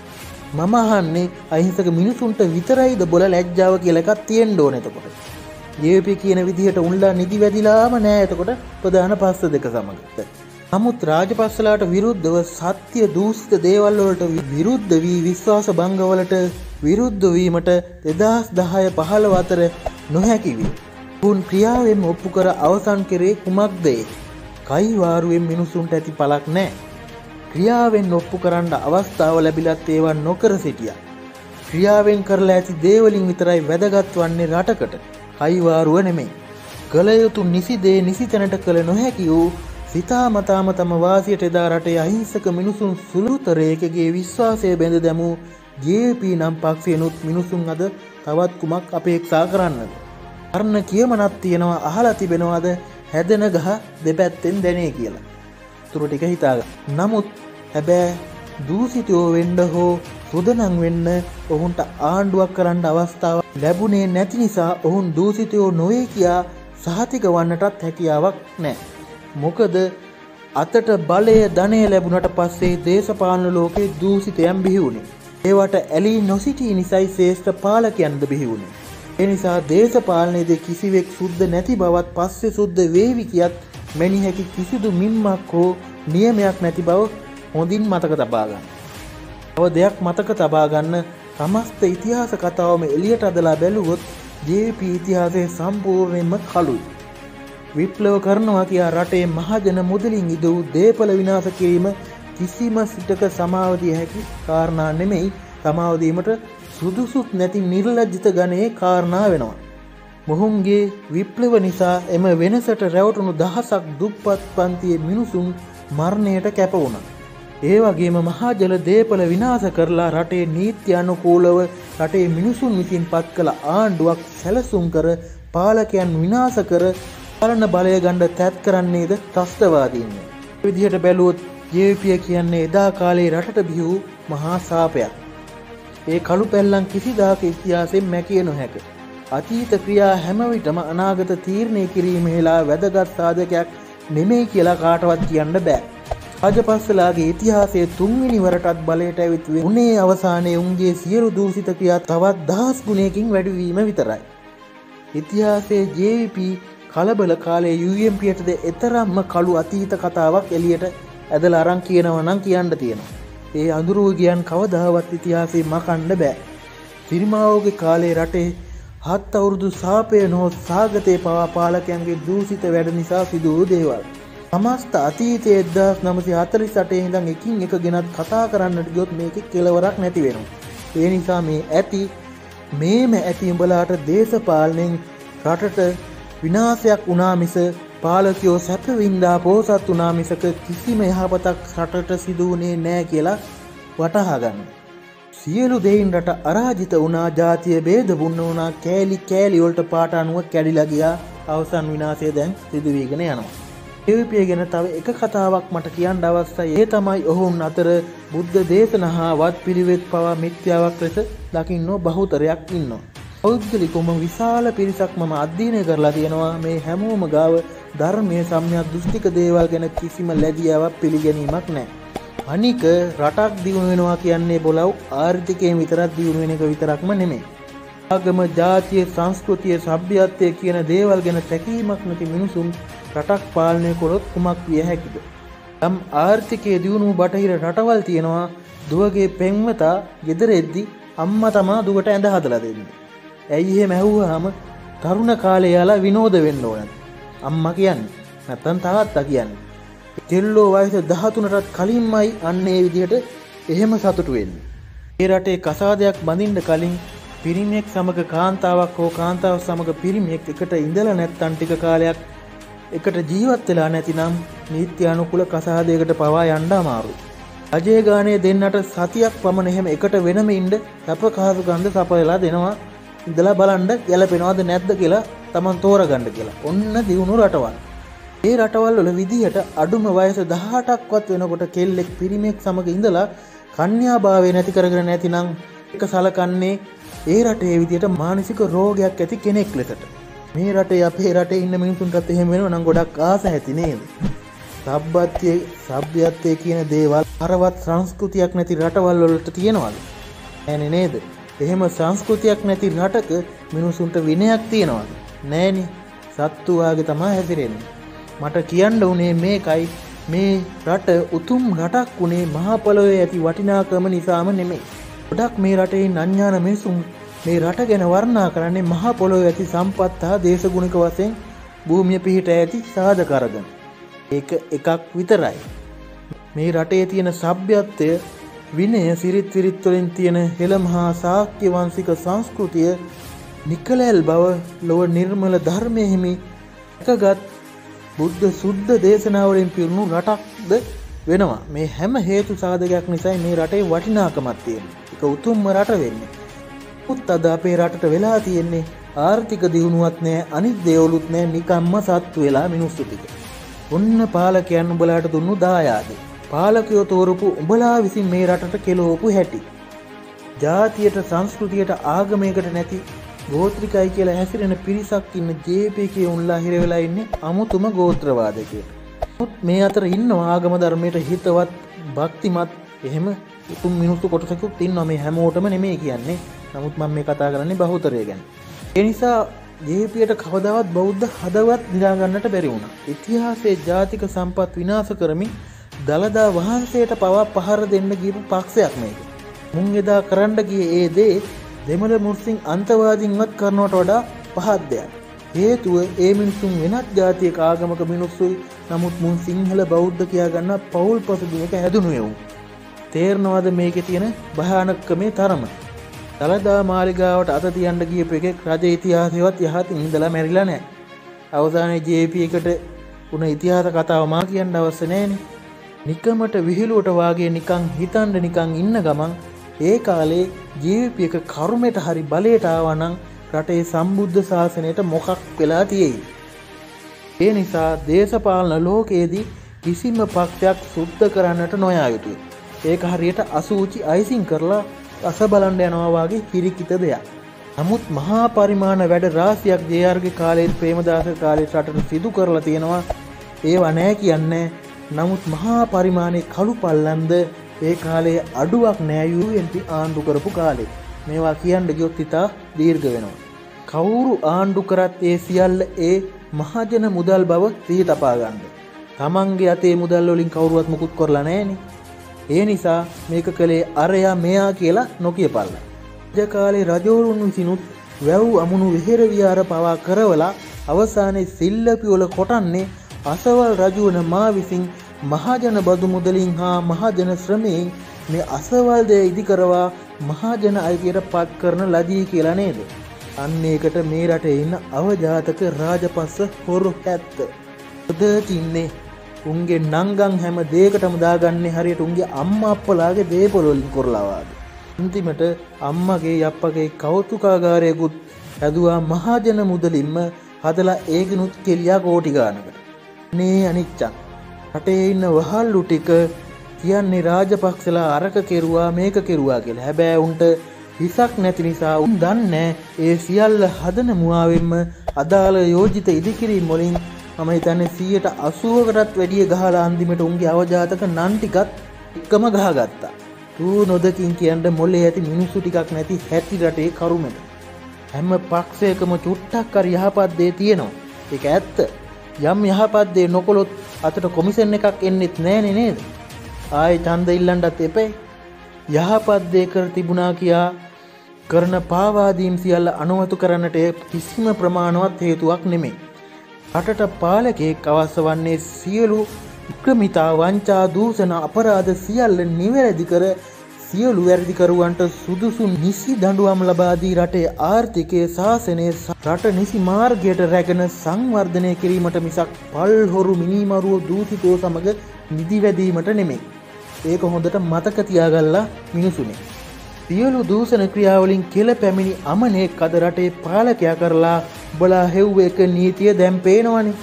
මම අහන්නේ අහිංසක මිනිසුන්ට විතරයිද බොල ලැජ්ජාව කියලා එකක් තියෙන්න ඕන. එතකොට ජේ වී පී කියන විදිහට උන්ලා නිදි වැදිලාම නෑ. එතකොට ප්‍රධාන පක්ෂ දෙක සමග. නමුත් රාජපක්ෂලාට විරුද්ධව සත්‍ය දූෂිත දේවල් වලට විරුද්ධ වී විශ්වාස භංග වලට විරුද්ධ වීමට දෙදහස් දහය පහළොව අතර නොහැකි වී උන් ක්‍රියාවෙන් ඔප්පු කර අවසන් කෙරේ කුමක්ද? කයි වාරුවෙන් මිනිසුන්ට ඇති පළක් නැහැ. ක්‍රියාවෙන් ඔප්පු කරන්න අවස්ථාව ලැබිලත් ඒවා නොකර සිටියා. ක්‍රියාවෙන් කරලා ඇති දේවලින් විතරයි වැදගත් වන්නේ රටකට. කයි වාරුව නෙමෙයි. කළ යුතු නිසි දේ නිසි තැනට කළ නොහැකි වූ සිතාමතාම තම වාසියට එදා රටේ අහිංසක මිනිසුන් සුළුතරයකගේ විශ්වාසය බැඳ දැමූ ජේ වී පී නම් පක්ෂයනුත් මිනිසුන් අද තවත් කුමක් අපේක්ෂා කරන්නද? කර්ණ කියමනක් තියෙනවා අහලා තිබෙනවාද හැදෙන ගහ දෙපැත්තෙන් දැනේ කියලා. තුරු ටික හිතාගන්න. නමුත් හැබැයි දූෂිතයෝ වෙන්න හෝ සුදනම් වෙන්න ඔවුන්ට ආණ්ඩුවක් කරන්න අවස්ථාව ලැබුණේ නැති නිසා ඔවුන් දූෂිතයෝ නොවේ කියා සහතික වන්නටත් හැකියාවක් නැහැ. මොකද අතට බලය ධනය ලැබුණට පස්සේ දේශපාලන ලෝකේ දූෂිතයන් බිහි වුණේ. ඒවට ඇලී නොසිටී නිසායි ශ්‍රේෂ්ඨ පාලකයන්ද බිහි වුණේ. ඒ නිසා දේශපාලනයේදී කිසිවෙක් සුද්ධ නැති බවත් පස්සේ සුද්ධ වේවි කියත් මෙනි හැකි කිසිදු මින්මක් හෝ නියමයක් නැති බව හොඳින් මතක තබා ගන්න. තව දෙයක් මතක තබා ගන්න සමස්ත ඉතිහාස කතාවම එළියට අදලා බැලුවොත් ජේ වී පී ඉතිහාසයේ සම්පූර්ණයෙන්ම කළුයි. විප්ලව කරනවා කියා රටේ මහජන මුදලින් ඉදූ දේපල විනාශ කිරීම කිසිම සිටක සමාව දිය හැකි කාරණා නෙමෙයි. සමාව දීමට සුදුසුත් නැති නිර්ලජ්ජිත ගණයේ කාරණා වෙනවා. මොහුන්ගේ විප්ලව නිසා එම වෙනසට රැවටුණු දහසක් දුප්පත් පන්තියේ මිනිසුන් මරණයට කැප වුණා. ඒ වගේම මහා ජල දේපල විනාශ කරලා රටේ නීති අනුකූලව රටේ මිනිසුන් විසින් පත් කළ ආණ්ඩුවක් සැලසුම් කර පාලකයන් විනාශ කර පාලන බලය ගන්න තැත් කරන්නේද ත්‍රස්තවාදීන්. මේ විදිහට බැලුවොත් ජේ වී පී කියන්නේ එදා කාලේ රටට බිහි වූ මහා සාපයක්. ඒ කළු පැල්ලම් කිසිදාක ඉතිහාසයෙන් මැකිය නොහැක. අතීත ක්‍රියා හැම විටම අනාගත තීරණය කිරීමේලා වැදගත් සාධකයක් නෙමෙයි කියලා කාටවත් කියන්න බෑ. රාජපක්ෂලාගේ ඉතිහාසයේ තුන්වෙනි වරටත් බලයට ඇවිත් උනේ අවසානයේ උන්ගේ සියලු දූෂිත ක්‍රියා තවත් දහස් ගුණයකින් වැඩිවීම විතරයි. ඉතිහාසයේ ජේ වී පී කලබල කාලයේ යූ එම් පීටද එතරම්ම කළු අතීත කතාවක් එළියට ඇදලා අරන් කියනවා නම් කියන්න තියෙනවා. ඒ අඳුරු ගියන් කවදාවත් ඉතිහාසයේ මකන්න බෑ. සිරිමාවෝගේ කාලේ රටේ හත් අවුරුදු සාපය නොහොත් සාගතේ පවා පාලකයන්ගේ දූෂිත වැඩ නිසා සිදු වූ දේවල්. සමස්ත අතීතයේ එක්දාස් නවසිය හතළිස් අටේ ඉඳන් එකින් එක ගෙනත් කතා කරන්නට ගියොත් මේකේ කෙලවරක් නැති වෙනවා. ඒ නිසා මේ ඇති මේම ඇති උඹලාට දේශපාලනෙන් රටට විනාශයක් වුණා මිස පාලකයෝ සැප වින්දා පෝසත් වුණා මිසක කිසිම යහපතක් රටට සිදු වුණේ නැහැ කියලා වටහා ගන්න. සියලු දෙයින් රට අරාජිත වුණා, ජාතිය ભેද වුණ වුණා, කෑලි කෑලි වලට පාට අනුව කැඩිලා ගියා. අවසන් විනාශය දැන් සිදු වීගෙන යනවා. ජේ වී පී ගැන තව එක කතාවක් මට කියන්න අවශ්‍යයි. ඒ තමයි ඔවුන් අතර බුද්ධ දේශනා හා වත් පිළිවෙත් පවා මිත්‍යාවක් ලෙස දකින්නෝ බහුතරයක් ඉන්නවා. පෞද්ගලිකවම විශාල පිරිසක් මම අධ්‍යයනය කරලා තියෙනවා. මේ හැමෝම ගාව ධර්මයේ සම්‍යක් දෘෂ්ටික දේවල් ගැන කිසිම ලැජ්ජාවක් පිළිගැනීමක් නැහැ. අනික රටක් දියුණු වෙනවා කියන්නේ බොලව් ආර්ථිකයෙන් විතරක් දියුණු වෙන එක විතරක්ම නෙමෙයි. ආගම, ජාතිය, සංස්කෘතිය, සભ્યත්වය කියන දේවල් ගැන තැකීමක් නැති මිනිසුන් රටක් පාලනය කරොත් කුමක් විය හැකිද? යම් ආර්ථිකයේ දියුණු බටහිර රටවල් තියෙනවා. දුවගේ පෙම්වතා ගෙදර එද්දි අම්මා තමා දුවට ඇඳ හදලා දෙන්නේ. ඇයි එහෙම ඇහුවාම තරුණ කාලේ යාලා විනෝද වෙන්න ඕනද? අම්මා කියන්නේ. නැත්තම් තාත්තා කියන්නේ. කෙල්ලෝ වයස දහතුනටත් කලින්මයි අන්න ඒ විදිහට එහෙම සතුටු වෙන්නේ. ඒ රටේ කසාදයක් බඳින්න කලින් පිරිමියෙක් සමග කාන්තාවක් හෝ කාන්තාව සමග පිරිමියෙක් එකට ඉඳලා නැත්තම් ටික කාලයක් එකට ජීවත් වෙලා නැතිනම් නීති අනුකූල කසාදයකට පවා යන්න අමාරුයි. රජයේ ගානේ දෙන්නට සතියක් පමණ එහෙම එකට වෙනම ඉන්න සැප කහසු ගඳ සපයලා දෙනවා. ඉඳලා බලන්න ගැලපෙනවද නැද්ද කියලා Taman තෝරගන්න කියලා. ඔන්න දියුණු රටවල්. මේ රටවල් වල විදිහට අඩුම වයස දහඅටක්වත් වෙනකොට කෙල්ලෙක් පිරිමියෙක් සමග ඉඳලා කන්‍යාභාවය නැති කරගෙන නැතිනම් එක සලකන්නේ ඒ රටේ විදිහට මානසික රෝගයක් ඇති කෙනෙක් ලෙසට. මේ රටේ අපේ රටේ ඉන්න මිනිසුන්ටත් එහෙම වෙනවා නම් ගොඩක් ආස ඇති නේද? සබ්බත්‍ය සભ્યත්වයේ කියන දේවල් අරවත් සංස්කෘතියක් නැති රටවල් වලට තියෙනවද? නෑනේ නේද? එහෙම සංස්කෘතියක් නැති රටක මිනිසුන්ට විනයක් තියෙනවද? නෑනේ. සත්තු වාගේ තමයි හැසිරෙන්නේ. මට කියන්න උනේ මේකයි, මේ රට උතුම් රටක් උනේ මහා පොළොවේ ඇති වටිනාකම නිසාම නෙමෙයි. ගොඩක් මේ රටේ අඥාන මිනිසුන් මේ රට ගැන වර්ණනා කරන්නේ මහා පොළොවේ ඇති සම්පත් හා දේශගුණික වශයෙන් භූමිය පිහිට ඇති සාධක අරගෙන. ඒක එකක් විතරයි. මේ රටේ තියෙන සભ્યත්වය, විනය, සිරිත් විරිත් වලින් තියෙන හෙළමහා ශාක්‍ය වංශික සංස්කෘතිය, නිකලැල් බව, ලොව නිර්මල ධර්මයේ හිමි එකගත් බුද්ධ සුද්ධ දේශනාවලින් පිරුණු රටක්ද වෙනවා. මේ හැම හේතු සාධකයක් නිසා මේ රටේ වටිනාකමක් තියෙනවා. ඒක උතුම්ම රට වෙන්නේ. උත් අද අපේ රටට වෙලා තියෙන්නේ ආර්ථික දියුණුවක් නැහැ, අනිත් දේවලුත් නැහැ, නිකම්ම සත්තු වෙලා මිනිස්සු ටික. ඔන්න පාලකයන් උඹලාට දුන්නු දායාදේ. පාලකයෝ තෝරපු උඹලා විසින් මේ රටට කෙලවපු හැටි. ජාතියට, සංස්කෘතියට, ආගමයකට නැති ගෝත්‍රිකයි කියලා හැසිරෙන පිරිසක් ඉන්න ජේ වී පී කේ උන්ලා හිර වෙලා ඉන්නේ අමුතුම ගෝත්‍රවාදකයට. මේ අතර ඉන්නවා ආගම ධර්මයට හිතවත්, භක්තිමත් එහෙම උතුම් මිනිස්සු කොටසකුත් ඉන්නවා. මේ හැමෝටම නෙමෙයි කියන්නේ. නමුත් මම මේ කතා කරන්නේ බහුතරය ගැන. ඒ නිසා ජේ වී පීට කවදාවත් බෞද්ධ හදවත් නිදා ගන්නට බැරි වුණා. ඉතිහාසයේ ජාතික සම්පත් විනාශ කරමින් දලදා වහන්සේට පවා පහර දෙන්න ගියපු පක්ෂයක් මේක. මුන් එදා කරන්න ගියේ ඒ දේ දෙමළ මුස්ලිම් අන්තවාදීන්වත් කරනවට වඩා පහත් දෙයක්. හේතුව ඒ මිනිසුන් වෙනත් ජාතියක ආගමක මිනිස්සුයි. නමුත් මුන් සිංහල බෞද්ධ කියා ගන්න පෞල් පසුබිමක හැදුණු එවුන්. තේරෙනවද මේකේ තියෙන භයානකමේ තරම? දලදා මාලිගාවට අත තියන්න ගියපු එකෙක් රජ ඉතිහාසෙවත් යහතින් ඉඳලා මැරිලා නැහැ. අවසානයේ ජේ වී පී එකට උන ඉතිහාස කතාව මා කියන්න අවශ්‍ය නැහැනේ. නිකමට විහිළුවට වාගේ නිකං හිතන්න නිකං ඉන්න ගමන් ඒ කාලේ ජීවිපියක කරුමයට හරි බලයට ආවනම් රටේ සම්බුද්ධ ශාසනයට මොකක් වෙලා තියෙයි. ඒ නිසා දේශපාලන ලෝකයේදී කිසිම පක්ෂයක් සුද්ධ කරන්නට නොයා යුතුයි. ඒක හරියට අසූචි අයිසින් කරලා රස බලන්න යනවා වගේ කිරිකිත දෙයක්. නමුත් මහා පරිමාණ වැඩ රාශියක් ජේ ආර්-ගේ කාලේ ප්‍රේමදාස කාලේ රටට සිදු කරලා තියෙනවා. ඒවා නෑ කියන්නේ. නමුත් මහා පරිමාණයේ කළු පල්ලන්ද ඒ කාලේ අඩුවක් නෑ යු එන් පී ආණ්ඩු කරපු කාලේ. මේවා කියන්න ගියොත් ඉතා දීර්ඝ වෙනවා. කවුරු ආණ්ඩු කරත් ඒ සියල්ල ඒ මහජන මුදල් බව සිහි තබා ගන්න. තමන්ගේ අතේ මුදල් වලින් කවුරුවත් මුකුත් කරලා නැහෙනේ. ඒ නිසා මේක කලේ අරයා මෙයා කියලා නොකියපල්ලා. රජ කාලේ රජවරුන් විසිනුත් වැව් අමුණු විහෙර විහාර පවා කරවලා අවසානයේ සිල්ලපි වල කොටන්නේ අසවල් රජු වන මා විසින් මහජන බදු මුදලින් හා මහජන ශ්‍රමයෙන් මේ අසවල් දේ ඉදි කරවා මහජන අයිතියට පත් කරන ලදී කියලා නේද? අන්න ඒකට මේ රටේ ඉන්න අවජාතක රාජපක්ෂ හොරු හැත්ත. දෙතින්නේ උන්ගේ නංගන් හැම දෙයකටම දාගන්නේ හරියට උන්ගේ අම්මා අප්පලාගේ දේපොළ වලින් කරලා වගේ. අන්තිමට අම්මගේ යප්පගේ කෞතුකාගාරයකුත් හැදුවා මහජන මුදලින්ම හදලා ඒකිනුත් කෙලියා කෝටි ගානකට. නේ අනිච්චක්. රටේ ඉන්න වහල්ලු ටික කියන්නේ රාජපක්ෂලා අරක කෙරුවා මේක කෙරුවා කියලා. හැබැයි උන්ට හිසක් නැති නිසා උන් දන්නේ ඒ සියල්ල හදන මුවාවෙන්ම අදාළ යෝජිත ඉදිකිරීම් වලින් මම හිතන්නේ සීයට අසූවකටත් වැඩිය ගහලා අන්තිමට උන්ගේ අවජාතක නන් ටිකත් එකම ගහගත්තා. ඌ නොදකින් කියන්න මොලේ ඇති මිනිස්සු ටිකක් නැති හැටි රටේ කරුමෙට. හැම පක්ෂයකම චුට්ටක් හරි යහපත් දේ තියෙනවා. ඒක ඇත්ත. යම් යහපත් දේ නොකළොත් අතට කොමිෂන් එකක් එන්නෙත් නෑනේ නේද? ආයේ ඡන්ද ඉල්ලන්නත් එපේ. යහපත් දේ කර තිබුණා කියා කරන පාවාදීම් සියල්ල අනුමත කරන්නට කිසිම ප්‍රමාණවත් හේතුවක් නෙමෙයි. රටට පාලකයෙක් අවශ්‍ය වන්නේ සියලු ක්‍රමිතා වංචා දූෂණ අපරාධ සියල්ල නිවැරදි කර සියලු වැරදිකරුවන්ට සුදුසු නිසි දඬුවම් ලබා දී රටේ ආර්ථිකයේ ශාසනයේ රට නිසි මාර්ගයට රැගෙන සංවර්ධනය කිරීමට මිසක් පල්හොරු මිනිමරුව දූෂිතෝ සමග නිදිවැදීමට නෙමෙයි. ඒක හොඳට මතක තියාගල්ලා මිනිසුනේ. සියලු දූෂණ ක්‍රියාවලින් කෙල පැමිණි අමනෙක් අද රටේ පාලකයා කරලා බලා හෙව්ව එක නීතිය දැන් පේනවනේ.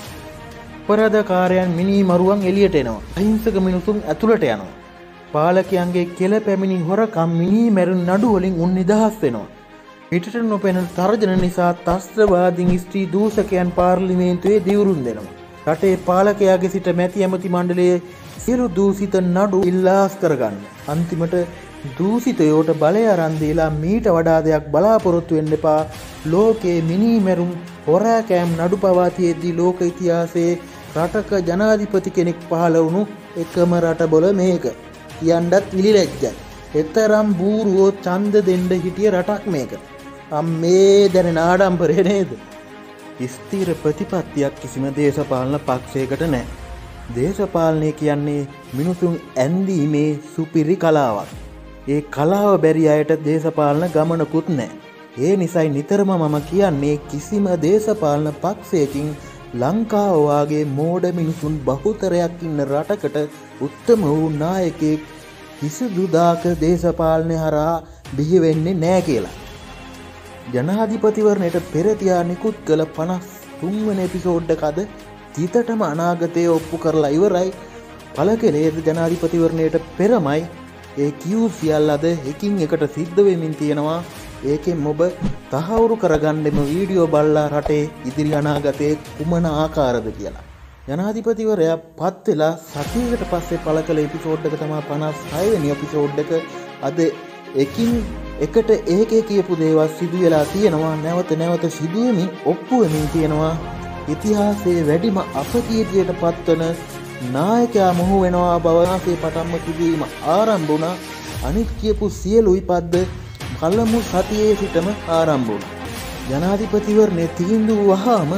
අපරාධකාරයන් මිනිමරුවන් එළියට එනවා. අහිංසක මිනිසුන් ඇතුළට යනවා. පාලකයන්ගේ කෙල පැමිණි හොරකම් මිනී මැරුණු නඩු වලින් උන් නිදහස් වෙනවා. පිටට නොපෙනෙන තර්ජන නිසා ත්‍රස්තවාදීන් ස්ත්‍රී දූෂකයන් පාර්ලිමේන්තුවේ දිවුරුම් දෙනවා. රටේ පාලකයාගේ සිට මැති ඇමති මණ්ඩලයේ සියලු දූෂිත නඩු ඉල්ලාස් කරගන්න. අන්තිමට දූෂිතයෝට බලය අරන් දීලා මීට වඩා දෙයක් බලාපොරොත්තු වෙන්න එපා. ලෝකේ මිනී මැරුම් හොරාකෑම් නඩු පවා තියෙද්දී ලෝක ඉතිහාසයේ රටක ජනාධිපති කෙනෙක් පහළ වුණු එකම රට බොල මේක. කියන්නත් විලිලැජ්ජයි. එතරම් බූරුවෝ ඡන්ද දෙන්න හිටිය රටක් මේක. අම්මේ දැනෙන ආඩම්බරේ නේද? ස්ථිර ප්‍රතිපත්තියක් කිසිම දේශපාලන පක්ෂයකට නැහැ. දේශපාලනය කියන්නේ මිනිසුන් ඇන්දීමේ සුපිරි කලාවක්. ඒ කලාව බැරි අයට දේශපාලන ගමනකුත් නැහැ. ඒ නිසයි නිතරම මම කියන්නේ කිසිම දේශපාලන පක්ෂයකින් ලංකාව වාගේ මෝඩ මිනිසුන් බහුතරයක් ඉන්න රටකට උත්තම වූ නායකයෙක් කිසිදු දාක දේශපාලනය හරහා බිහි වෙන්නේ නැහැ කියලා. ජනාධිපතිවරණයට පෙර තියා නිකුත් කළ පනස් තුන් වෙනි එපිසෝඩ් එක අද තිතටම අනාගතය ඔප්පු කරලා ඉවරයි. පළකලේද ජනාධිපතිවරණයට පෙරමයි. ඒ කියූ සියල්ල අද එකින් එකට සිද්ධ වෙමින් තියෙනවා. ඒකෙන් ඔබ තහවුරු කරගන්නෙම වීඩියෝ බලලා රටේ ඉදිරි අනාගතයේ කුමන ආකාරද කියලා. ජනාධිපතිවරයා පත් වෙලා සතියකට පස්සේ පළ කළ එපිසෝඩ් එක තමයි පනස් හය වෙනි එපිසෝඩ් එක. අද එකින් එකට ඒකේ කියපු දේවල් සිදු වෙලා තියෙනවා. නැවත නැවත සිදු වෙමින් ඔප්පු වෙමින් තියෙනවා. ඉතිහාසයේ වැඩිම අපකීර්තියට පත්වන නායකයා මොහු වෙනවා බව ආසේ පටන්ම කිවීම ආරම්භ වුණා. අනිත් කියපු සියලු විපද්ද කලමු සතියේ සිටම ආරම්භ වුණා. ජනාධිපතිවරණය තීන්දුව වහාම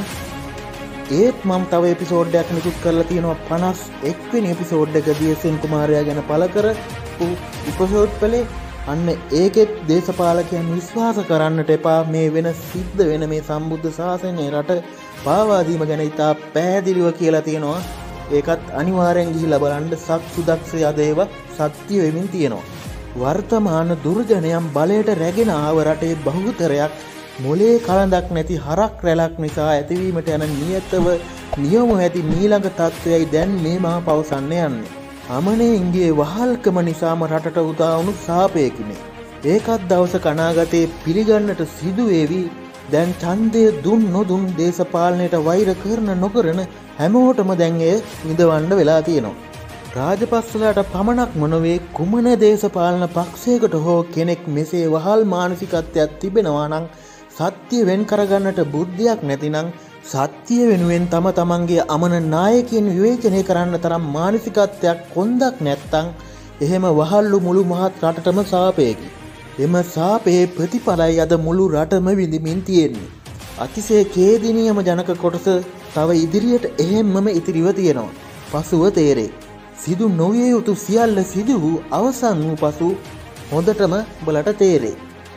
ඒත් මම තව එපිසෝඩ් එකක් නිකුත් කරලා තියෙනවා. පනස් එක් වෙනි එපිසෝඩ් එක දියසෙන් කුමාරයා ගැන පළ කරපු එපිසෝඩ් වලේ. අන්න ඒකෙත් දේශපාලකයන් විශ්වාස කරන්නට එපා. මේ වෙන සිද්ධ වෙන මේ සම්බුද්ධ ශාසනයේ රට පාවා දීම ගැන ඉතා පැහැදිලිව කියලා තියෙනවා ඒකත් අනිවාර්යෙන් ගිහිල්ලා බලන්න සක්සුදක්ෂ යදේව සත්‍ය වෙමින් තියෙනවා. වර්තමාන දුර්ජනයන් බලයට රැගෙන ආව රටේ බහුතරයක් මොලේ කලඳක් නැති හරක් රැලක් නිසා ඇතිවීමට යන නියතව නියම ඇති මීළඟ තත්ත්වයයි දැන් මේ මා පවසන්න යන්නේ. අමනේන්ගේ වහල්කම නිසාම රටට උදා වුණු සාපේකිනේ. ඒකත් දවසක අනාගතයේ පිළිගන්නට සිදුවේවි. දැන් ඡන්දය දුන් නොදුන් දේශපාලනයට වෛර කරන නොකරන හැමෝටම දැන් එය විඳවන්න වෙලා තියෙනවා. රාජපක්ෂලාට පමණක්ම නොවේ කුමන දේශපාලන පක්ෂයකට හෝ කෙනෙක් මෙසේ වහල් මානසිකත්වයක් තිබෙනවා නම් සත්‍ය වෙන් කරගන්නට බුද්ධියක් නැතිනම් සත්‍ය වෙනුවෙන් තම තමන්ගේ අමන නායකයන් විවේචනය කරන්න තරම් මානසිකත්වයක් කොන්දක් නැත්තම් එහෙම වහල්ලු මුළු මහත් රටටම සාපේකි. එම සාපේ ප්‍රතිඵලයි අද මුළු රටම විඳිමින් තියෙන්නේ. අතිශය ඛේදනීයම ජනක කොටස තව ඉදිරියට එහෙම්මම ඉතිරිව තියෙනවා. පසුව තේරේ. සිදු නොවිය යුතු සියල්ල සිදු වූ අවසන් වූ පසු හොඳටම බලට තේරේ.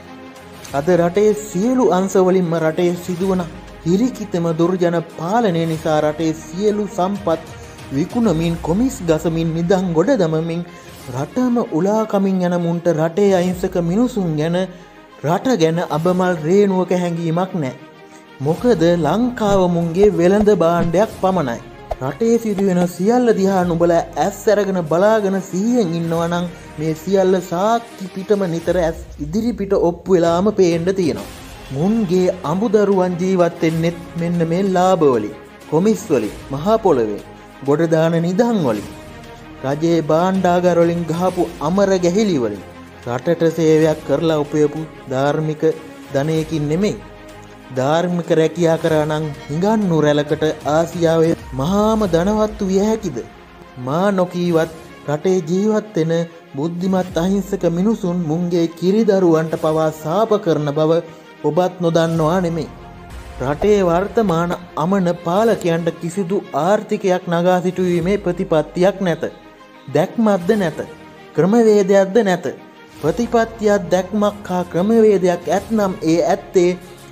අද රටේ සියලු අංශවලින්ම රටේ සිදුවන හිරිකිතම දුර්ජන පාලනය නිසා රටේ සියලු සම්පත් විකුණමින් කොමිස් ගසමින් නිදන් ගොඩ දමමින් රටම උලාකමින් යන මුන්ට රටේ අහිංසක මිනිසුන් ගැන රට ගැන අබමල් රේණුවක හැඟීමක් නැහැ. මොකද ලංකාව මුන්ගේ වෙළඳ භාණ්ඩයක් පමණයි. රටේ සිදුවෙන සියල්ල දිහා නුඹලා ඇස් අරගෙන බලාගෙන සිහියෙන් ඉන්නවා නම් මේ සියල්ල සාක්ෂි පිටම නිතර ඇස් ඉදිරි පිට ඔප්පු වෙලාම පේන්න තියෙනවා. මුන්ගේ අමුදරුවන් ජීවත් වෙන්නෙත් මෙන්න මේ ලාභ වලින්, කොමිස් වලින්, මහා පොළවේ, ගොඩ දාන නිදන් වලින්, රජයේ භාණ්ඩාගාර වලින් ගහපු අමර ගැහිලි වලින්, රටට සේවයක් කරලා උපයපු ධාර්මික ධනයකින් නෙමෙයි. ධාර්මික රැකියා කරා නම් හිඟන්නු රැලකට ආසියාවේ මහාම ධනවත්තු විය හැකිද? මා නොකීවත් රටේ ජීවත් වෙන බුද්ධිමත් අහිංසක මිනිසුන් මුන්ගේ කිරිදරුවන්ට පවා සාප කරන බව ඔබත් නොදන්නවා නෙමෙයි. රටේ වර්තමාන අමන පාලකයන්ට කිසිදු ආර්ථිකයක් නගා සිටුවීමේ ප්‍රතිපත්තියක් නැත. දැක්මක්ද නැත. ක්‍රමවේදයක්ද නැත. ප්‍රතිපත්තියක් දැක්මක් හා ක්‍රමවේදයක් ඇත්නම් ඒ ඇත්තේ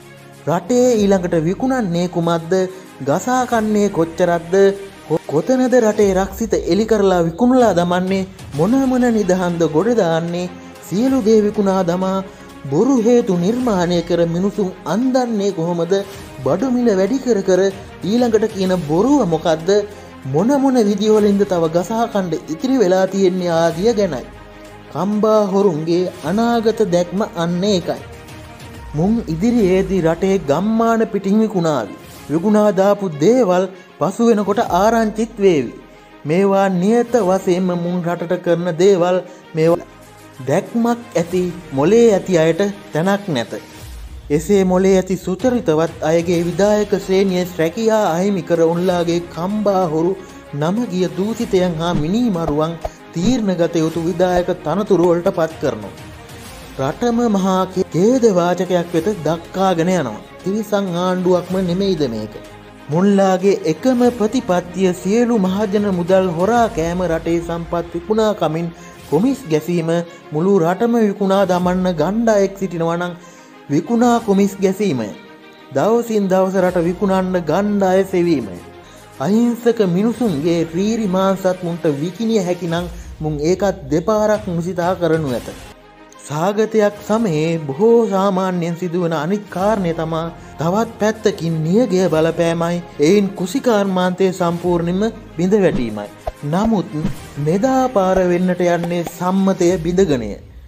රටේ ඊළඟට විකුණන්නේ කුමක්ද? ගසා කන්නේ කොච්චරක්ද? කොතනද රටේ රක්ෂිත එලි කරලා විකුණලා දමන්නේ? මොන මොන නිදහන්ද ගොඩ දාන්නේ? සියලු දේ විකුණා දමා බොරු හේතු නිර්මාණය කර මිනිසුන් අන්දන්නේ කොහොමද? බඩු මිල වැඩි කර කර ඊළඟට කියන බොරුව මොකද්ද? මොන මොන විදියවලින්ද තව ගසා කන්න ඉතිරි වෙලා තියෙන්නේ ආදිය ගැනයි. කම්බා හොරුන්ගේ අනාගත දැක්ම අන්න ඒකයි. මුන් ඉදිරියේදී රටේ ගම්මාන පිටින් විකුණාවි. විකුණා දාපු දේවල් පසු වෙනකොට ආරංචිත් වේවි. මේවා නියත වශයෙන්ම මුන් රටට කරන දේවල්. මේවා දැක්මක් ඇති මොලේ ඇති අයට තැනක් නැත. එසේ මොලේ ඇති සුචරිතවත් අයගේ විධායක ශ්‍රේණිය රැකියා අහිමි කර උන්ලාගේ කම්බා හොරු නම ගිය දූෂිතයන් හා මිනීමරුවන් තීරණගත යුතු විධායක තනතුරු වලට පත් කරනවා. රටම මහා ඛේද වාචකයක් වෙත දක්කාගෙන යනවා. තිරිසන් ආණ්ඩුවක්ම නෙමෙයිද මේක? මුන්ලාගේ එකම ප්‍රතිපත්තිය සියලු මහජන මුදල් හොරා කෑම, රටේ සම්පත් විකුණා කමින් කොමිස් ගැසීම, මුළු රටම විකුණා දමන්න ගණ්ඩායෙක් සිටිනවා නම් විකුණා කොමිස් ගැසීමය. දවසින් දවස රට විකුණන්න ගණ්ඩාය සෙවීමය. අහිංසක මිනිසුන්ගේ රීරි මාංශත් මුන්ට විකිණිය හැකි නම් මුන් ඒකත් දෙපාරක් මුසිතා කරනු ඇත. සාගතයක් සමයේ බොහෝ සාමාන්‍යයෙන් සිදුවන අනිත් කාරණය තමා තවත් පැත්තකින් නියගය බලපෑමයි. එයින් කුසිකාර්මාන්තයේ සම්පූර්ණයෙන්ම බිඳ වැටීමයි. නමුත් මෙදා පාර වෙන්නට යන්නේ සම්මතය බිඳගණය.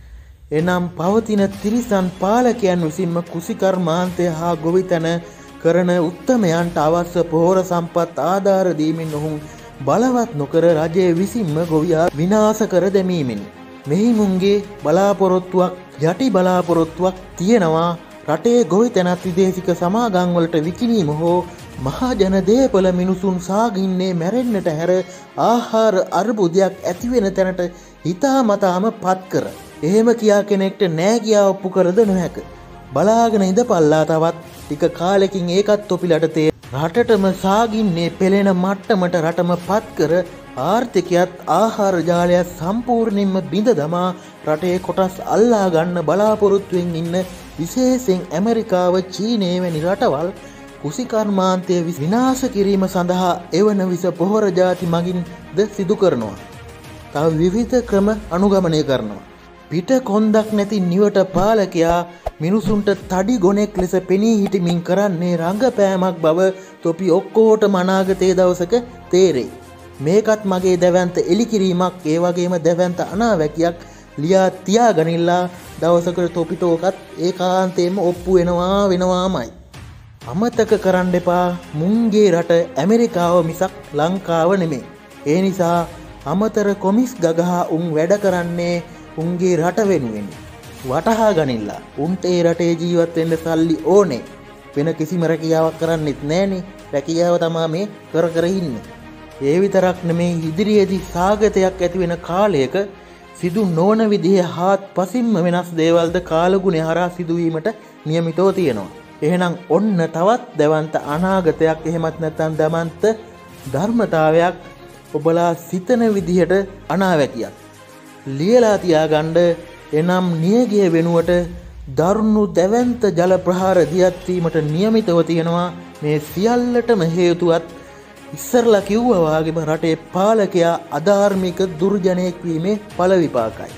එනම් පවතින තිරිසන් පාලකයන් විසින්ම කුසිකර්මාන්තය හා ගොවිතැන කරන උත්තමයන්ට අවශ්‍ය පොහොර සම්පත් ආධාර දීමින් ඔවුන් බලවත් නොකර රජය විසින්ම ගොවියා විනාශ කර දැමීමෙන් මෙහි මුන්ගේ බලාපොරොත්තුවක් යටි බලාපොරොත්තුවක් තියෙනවා. රටේ ගොවිතැනත් විදේශික සමාගම් වලට විකිණීම හෝ මහජන දේපල මිනිසුන් සාගින්නේ මැරෙන්නට හැර ආහාර අර්බුදයක් ඇතිවෙන තැනට හිතාමතාම පත් කර. එහෙම කියා කෙනෙක්ට නෑ කියා ඔප්පු කරද නොහැක. බලාගෙන ඉඳපල්ලා තවත් ටික කාලෙකින් ඒකත් තොපිලට තේ රටටම සාගින්නේ පෙළෙන මට්ටමට රටම පත් කර ආර්ථිකයත් ආහාර ජාලයත් සම්පූර්ණයෙන්ම බිඳ දමා රටේ කොටස් අල්ලා ගන්න බලාපොරොත්තුවෙන් ඉන්න විශේෂයෙන් ඇමරිකාව, චීනය වැනි රටවල් කුසිකර්මාන්තය විනාශ කිරීම සඳහා එවන විස පොහොර ජාති මගින් ද සිදු කරනවා. තව විවිධ ක්‍රම අනුගමනය කරනවා. පිට කොන්දක් නැති නිවට පාලකයා මිනිසුන්ට තඩි ගොනෙක් ලෙස පෙනී හිටමින් කරන්නේ රංගපෑමක් බව තොපි ඔක්කොටම අනාගතයේ දවසක තේරෙයි. මේකත් මගේ දැවැන්ත එලිකිරීමක්, ඒ වගේම දැවැන්ත අනාවැකියක් ලියා තියාගනිල්ලා දවසකට තොපිටෝකත් ඒකාන්තයෙන්ම ඔප්පු වෙනවා වෙනවාමයි. අමතක කරන්න එපා මුන්ගේ රට ඇමරිකාව මිසක් ලංකාව නෙමේ. ඒ නිසා අමතර කොමිස් ගගහා උන් වැඩ කරන්නේ උන්ගේ රට වෙනුවෙන්. වටහා ගනිල්ලා උන්ට ඒ රටේ ජීවත් වෙන්න සල්ලි ඕනේ. වෙන කිසිම රැකියාවක් කරන්නෙත් නෑනේ. රැකියාව තමා මේ කර කර ඉන්නේ. ඒ විතරක් නෙමේ ඉදිරියේදී සාගතයක් ඇති වෙන කාලයක සිදු නොවන විදිහේ හාත්පසින්ම වෙනස් දේවල්ද කාලගුණය හරහා සිදුවීමට නියමිතව තියෙනවා. එහෙනම් ඔන්න තවත් දැවන්ත අනාගතයක්, එහෙමත් නැත්නම් දමන්ත ධර්මතාවයක් ඔබලා සිතන විදිහට අනාවැකියක් ලියලා තියාගන්න. එනම් නියගිය වෙනුවට දරුණු දැවැන්ත ජල ප්‍රහාර දියත් වීමට නියමිතව තියෙනවා. මේ සියල්ලටම හේතුවත් ඉස්සරලා කිව්වා වගේම රටේ පාලකයා අධාර්මික දුර්ජනයෙක් වීමේ ඵල විපාකයි.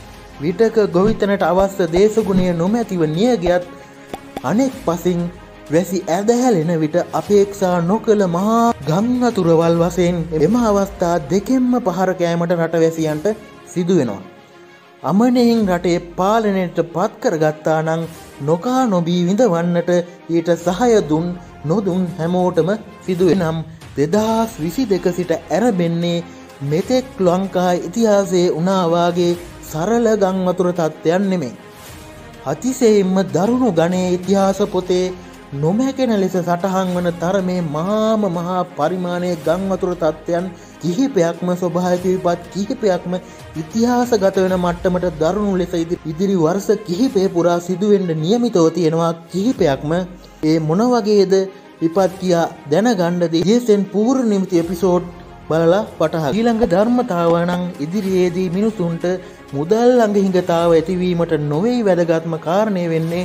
විටක ගොවිතැනට අවශ්‍ය දේශගුණය නොමැතිව නියගියත් අනෙක් පසින් වැසි ඇදහැලෙන විට අපේක්ෂා නොකළ මහා ගම් වතුරවල් වශයෙන් එම අවස්ථා දෙකෙන්ම පහර කෑමට රටවැසියන්ට සිදු වෙනවා. අමනෙහින් රටේ පාලනයට පත් කරගත්තා නම් නොකා නොබී විඳවන්නට ඊට සහාය දුන් නොදුන් හැමෝටම සිදු වෙනම් දෙදහස් විසි දෙක සිට ඇරඹෙන්නේ මෙතෙක් ලංකා ඉතිහාසයේ වුණා වාගේ සරල ගම් වතුර තත්ත්වයන් නෙමෙයි. අතිශයින්ම දරුණු ගණයේ ඉතිහාස පොතේ නොමැකෙන ලෙස සටහන් වන තරමේ මහාම මහා පරිමාණයේ ගම් වතුර තත්ත්වයන් කිහිපයක්ම ස්වභාවික විපත් කිහිපයක්ම ඉතිහාසගත වෙන මට්ටමට දරුණු ලෙස ඉදිරි වර්ෂ කිහිපය පුරා සිදුවෙන්න නියමිතව තියෙනවා. කිහිපයක්ම ඒ මොන වගේද විපත් කියා දැනගන්න දේශෙන් පූර්ව නිමිති එපිසෝඩ් බලලා වටහා. ඊළඟ ධර්මතාව නම් ඉදිරියේදී මිනිසුන්ට මුදල් ළඟහිඟතාව ඇතිවීමට නොවේ වැදගත්ම කාරණය වෙන්නේ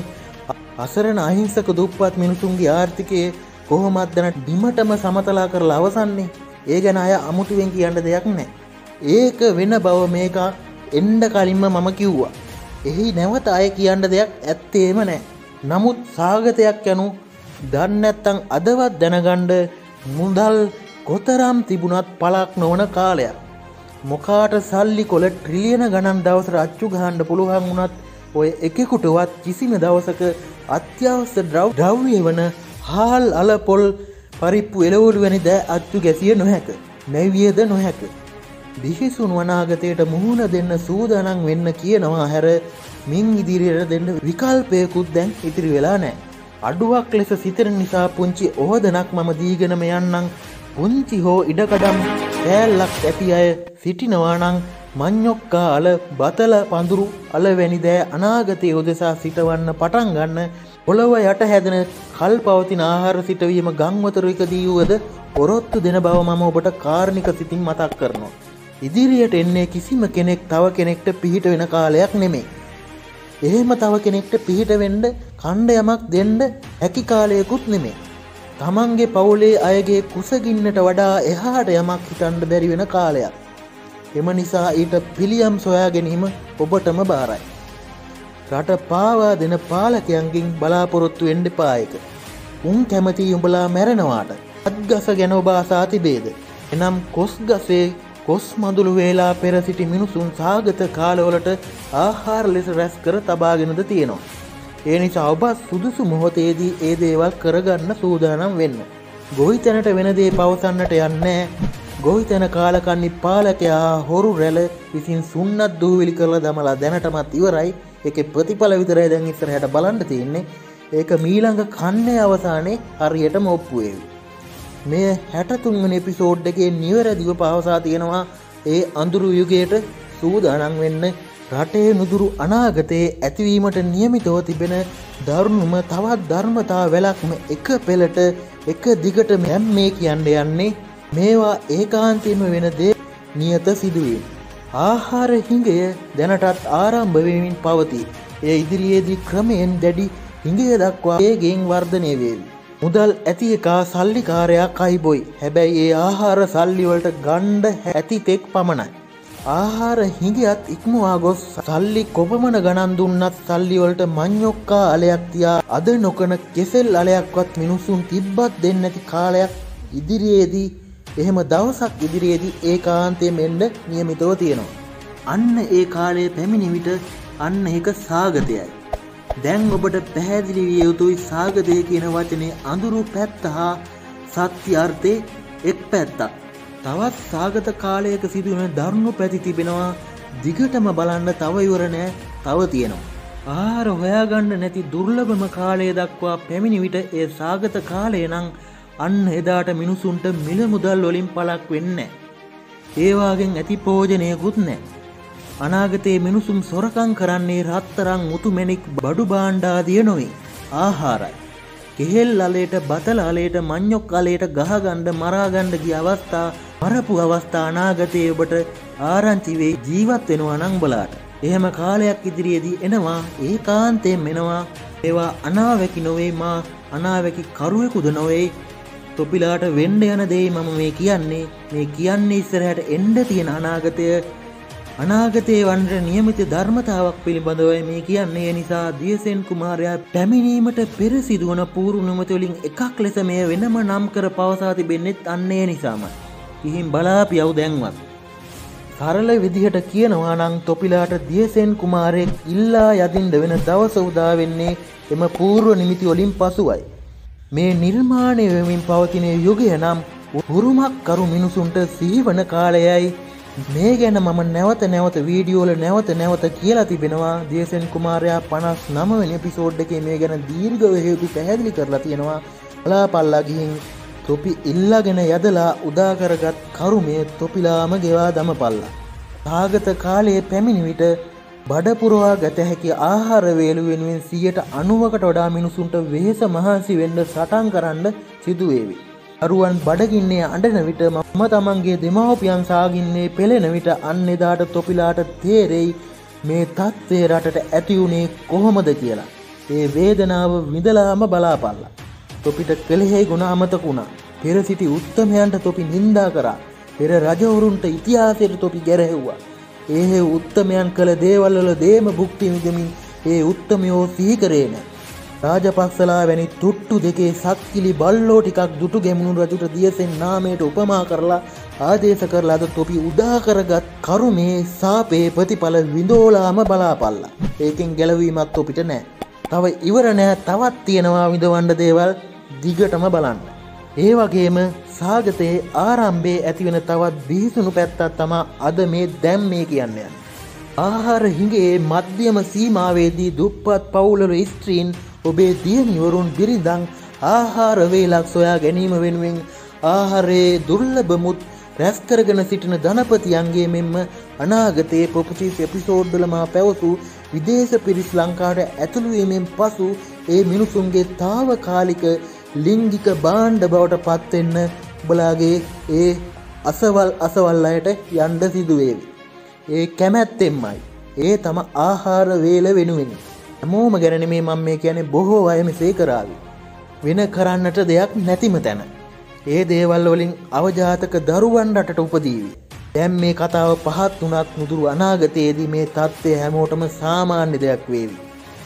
අසරණ අහිංසක දුප්පත් මිනිසුන්ගේ ආර්ථිකයේ කොහොමද දැන බිමටම සමතලා කරලා අවසන්නේ. ඒ ගැන අය අමුතුවෙන් කියන්න දෙයක් නැහැ. ඒක වෙන බව මේක එන්න කලින්ම මම කිව්වා. එහි නැවත අය කියන්න දෙයක් ඇත්තේම නැහැ. නමුත් සාගතයක් යනු දන්නේ නැත්නම් අදවත් දැනගන්න මුදල් කොතරම් තිබුණත් පළක් නොවන කාලයක්. මොකාට සල්ලි කොල ට්‍රිලියන ගණන් දවසට අච්චු ගහන්න පුළුවන් වුණත් ඔය එකෙකුටවත් කිසිම දවසක අත්‍යවශ්‍ය ද්‍රව්‍ය වන හාල් අල පොල් පරිප්පු එළවලු වැනි දෑ අච්චු ගැසිය නොහැක. මැවියද නොහැක. බිහිසුණු අනාගතයට මුහුණ දෙන්න සූදානම් වෙන්න කියනවා හැර මින් ඉදිරියට දෙන්න විකල්පයකුත් දැන් ඉතිරි වෙලා නැහැ. අඩුවක් ලෙස සිතන නිසා පුංචි ඕදනක් මම දීගෙනම යන්නම්. පුංචි හෝ ඉඩකඩම් ඈල්ලක් ඇති අය සිටිනවා නම් මඤ්ඤොක්කා අල බතල පඳුරු අල වැනි දෑ අනාගතයේ උදෙසා සිටවන්න පටන් ගන්න. පොළව යට හැදෙන කල් පවතින ආහාර සිටවීම ගම් වතුරකදී වුවද පොරොත්තු දෙන බව මම ඔබට කාර්නික සිතින් මතක් කරනවා. ඉදිරියට එන්නේ කිසිම කෙනෙක් තව කෙනෙක්ට පිහිට වෙන කාලයක් නෙමෙයි. එහෙම තව කෙනෙක්ට පිහිට වෙන්න කණ්ඩ යමක් දෙන්න හැකි කාලයකුත් නෙමෙයි. තමන්ගේ පවුලේ අයගේ කුසගින්නට වඩා එහාට යමක් හිතන්න බැරි වෙන කාලයක්. එම නිසා ඊට පිළියම් සොයා ගැනීම ඔබටම බාරයි. රට පාවා දෙන පාලකයන්ගෙන් බලාපොරොත්තු වෙන්න එපා එක. උන් කැමති උඹලා මැරෙනවාට. අත්ගස ගැන ඔබ අසා තිබේද? එනම් කොස් ගසේ කොස් මඳුළු වේලා පෙර සිටි මිනිසුන් සාගත කාලවලට ආහාර ලෙස රැස් කර තබාගෙනද තියෙනවා. ඒ නිසා ඔබ සුදුසු මොහොතේදී ඒ දේවල් කරගන්න සූදානම් වෙන්න. ගොවිතැනට වෙන දේ පවසන්නට යන්නේ ගොවිතැන කාලකන්ණි පාලකයා හොරු රැළ විසින් සුන්නත් දූවිලි කරලා දමලා දැනටමත් ඉවරයි. ඒකේ ප්‍රතිඵල විතරයි දැන් ඉස්සරහට බලන්න තියෙන්නේ. ඒක මීළඟ කන්නේ අවසානයේ හරියටම ඔප්පු වේවි. මේ හැට තුන් වෙනි එපිසෝඩ් එකේ නිවැරදිව පවසා තියෙනවා ඒ අඳුරු යුගයට සූදානම් වෙන්න. රටේ නුදුරු අනාගතයේ ඇතිවීමට නියමිතව තිබෙන දරුණුම තවත් ධර්මතා වැලක්ම එක පෙළට එක දිගට මම මේ කියන්න යන්නේ මේවා ඒකාන්තයෙන්ම වෙන දේ නියත සිදුවීම්. ආහාර හිඟය දැනටත් ආරම්භ වෙමින් පවතී. එය ඉදිරියේදී ක්‍රමයෙන් දැඩි හිඟය දක්වා වේගයෙන් වර්ධනය වේවි. මුදල් ඇති එකා සල්ලිකාරයා කයිබොයි. හැබැයි ඒ ආහාර සල්ලි වලට ගණ්ඩ ඇති තෙක් පමණයි. ආහාර හිඟියත් ඉක්මවා ගොස් සල්ලි කොපමණ ගණන් දුන්නත් සල්ලි වලට මඤ්ඤොක්කා අලයක් තියා අද නොකන කෙසෙල් අලයක්වත් මිනිසුන් තිබ්බත් දෙන්නේ නැති කාලයක් ඉදිරියේදී එහෙම දවසක් ඉදිරියේදී ඒකාන්තයෙන් එන්න නියමිතව තියෙනවා. අන්න ඒ කාලයේ පැමිණි විට අන්න ඒක සාගතයයි. දැන් ඔබට පැහැදිලි විය යුතුයි සාගතය කියන වචනේ අඳුරු පැත්ත හා සත්‍ය අර්ථයේ එක් පැත්තක්. තවත් සාගත කාලයක සිදුවන දරුණු පැති තිබෙනවා. දිගටම බලන්න තව ඉවර නෑ, තව තියෙනවා. ආහාර හොයාගන්න නැති දුර්ලභම කාලය දක්වා පැමිණි විට ඒ සාගත කාලය නම් අන්න එදාට මිනිසුන්ට මිල මුදල් වලින් පළක් වෙන්නේ නෑ. ඒ වාගෙන් ඇති ප්‍රයෝජනයකුත් නෑ. අනාගතයේ මිනිසුන් සොරකම් කරන්නේ රත්තරන් මුතු මැණික් බඩු භාණ්ඩ ආදිය නොවේ, ආහාරයි. කෙහෙල් අලයට, බතල අලයට, මඤ්ඤොක් අලයට ගහගන්න මරාගන්න ගිය අවස්ථා, මරපු අවස්ථා අනාගතයේ ඔබට ආරංචි වෙයි ජීවත් වෙනවා නම් බලාට. එහෙම කාලයක් ඉදිරියේදී එනවා, ඒකාන්තයෙන් එනවා. ඒවා අනාවැකි නොවේ, මා අනාවැකි කරුවෙකුද නොවේ. තොපිලාට වෙන්න යන දෙයි මම මේ කියන්නේ. මේ කියන්නේ ඉස්සරහට එන්න තියෙන අනාගතය, අනාගතයේ වන්ට නියමිත ධර්මතාවක් පිළිබඳවයි මේ කියන්නේ. ඒ නිසා දියසෙන් කුමාරයා පැමිණීමට පෙර සිදුවන පූර්ව නිමිති වලින් එකක් ලෙස මෙය වෙනම නම් කර පවසා තිබෙන්නේත් අන්න ඒ නිසාමයි. ඉහින් බලාපියව් දැන්වත්. සරල විදිහට කියනවා නම් තොපිලාට දියසෙන් කුමාරයෙක් ඉල්ලා යදින්න වෙන දවස උදා වෙන්නේ එම පූර්ව නිමිති වලින් පසුවයි. මේ නිර්මාණය වෙමින් පවතින යුගය නම් උරුමක් කරු මිනිසුන්ට සිහිවන කාලයයි. මේ ගැන මම නැවත නැවත වීඩියෝ වල නැවත නැවත කියලා තිබෙනවා. දියසෙන් කුමාරයා පනස් නව වෙනි එපිසෝඩ් එකේ මේ ගැන දීර්ඝව හේතු පැහැදිලි කරලා තියෙනවා. බලාපල්ලා ගිහින් තොපි ඉල්ලාගෙන යදලා උදා කරගත් කරුමේ තොපිලාම ගෙවා දමපල්ලා. සාගත කාලයේ පැමිණි විට බඩ පුරවා ගත හැකි ආහාර වේලු වෙනුවෙන් සියයට අනූවකට වඩා මිනිසුන්ට වෙහෙස මහන්සි වෙන්න සටන් කරන්න සිදු වේවි. දරුවන් බඩගින්නේ අඬන විට මම තමන්ගේ දෙමව්පියන් සාගින්නේ පෙළෙන විට අන්න එදාට තොපිලාට තේරෙයි මේ තත්ත්වය රටට ඇති වුණේ කොහොමද කියලා. ඒ වේදනාව විඳලාම බලාපල්ලා. තොපිට කෙලෙහි ගුණ අමතක වුණා. පෙර සිටි උත්තමයන්ට තොපි නිඳා කරා. පෙර රජවරුන්ට ඉතිහාසයට තොපි ගැරහෙව්වා. ඒ උත්තමයන් කළ දේවල් වල දේම භුක්ති විඳමින් ඒ උත්තමයෝ සිහි කරේ නැහැ. රාජපක්ෂලා වැනි තුට්ටු දෙකේ සක්කිලි බල්ලෝ ටිකක් දුටු ගැමුණු රජුට දියසෙන් නාමයට උපමා කරලා ආදේශ කරලා අද තොපි උදා කරගත් කරුමේ සාපේ ප්‍රතිඵල විඳෝලාම බලාපල්ලා. ඒකෙන් ගැලවීමක් තොපිට නැහැ. තව ඉවර නැහැ, තවත් තියෙනවා විඳවන්න දේවල්. දිගටම බලන්න. ඒ වගේම සාගතයේ ආරම්භයේ ඇතිවෙන තවත් බිහිසුණු පැත්තක් තමයි අද මේ දැන් මේ කියන්නේ. ආහාර හිඟේ මධ්‍යම සීමාවේදී දුප්පත් පවුල්වල ස්ත්‍රීන් ඔබේ දියණිවරුන් බිරිඳන් ආහාර වේලක් සොයා ගැනීම වෙනුවෙන් ආහාරයේ දුර්ලභ මුත් රැස් කරගෙන සිටින ධනපතියන්ගේ මෙන්ම අනාගතයේ ප්‍රොපර්ටිස් එපිසෝඩ් වල මා පැවසූ විදේශ පිරිස් ලංකාවට ඇතුළු වීමෙන් පසු ඒ මිනිසුන්ගේ తాවකාලික ලිංගික භාණ්ඩ බවට පත් වෙන්න ඔබලාගේ ඒ අසවල් අසවල් අයට යන්න සිදු වේවි. ඒ කැමැත්තෙන්මයි. ඒ තම ආහාර වේල වෙනුවෙන්. හැමෝම ගැන නෙමේ මම මේ කියන්නේ, බොහෝ අය මෙසේ කරાવી. වෙන කරන්නට දෙයක් නැතිම තැන. ඒ දේවල් වලින් අවජාතක දරුවන් රටට උපදීවි. දැන් මේ කතාව පහත් වුණත් නුදුරු අනාගතයේදී මේ தත්ත්වය හැමෝටම සාමාන්‍ය දෙයක් වේවි.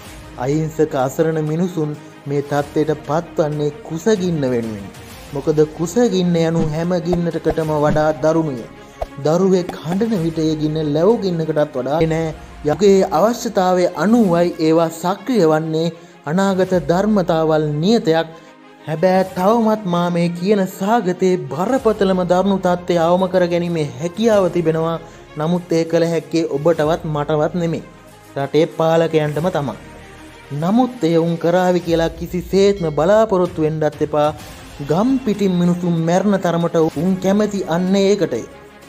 අහිංසක අසරණ මිනිසුන් මේ தත්ත්වයට පත්වන්නේ කුසගින්න වෙනුවෙන්. මොකද කුසගින්න යනු හැම ගින්නටකටම වඩා දරුණුය. දරුවෙක් හඬන විට ඒ ගින්න ලැබු ගින්නකටත් වඩා නෑ. යගේ අවශ්‍යතාවයේ අනුවයි ඒවා සක්‍රිය වන්නේ. අනාගත ධර්මතාවල් නියතයක්. හැබැයි තවමත් මා මේ කියන සාගතේ බරපතලම දරුණු තත්ත්වය අවම කර ගැනීමේ හැකියාව තිබෙනවා. නමුත් ඒ කළ හැක්කේ ඔබටවත් මටවත් නෙමෙයි. රටේ පාලකයන්ටම තමයි. නමුත් ඒ උන් කරાવી කියලා කිසිසේත්ම බලාපොරොත්තු වෙන්නත් එපා. ගම් පිටින් මිනිසුන් මැරෙන තරමට උන් කැමති අන්නේ ඒකටයි.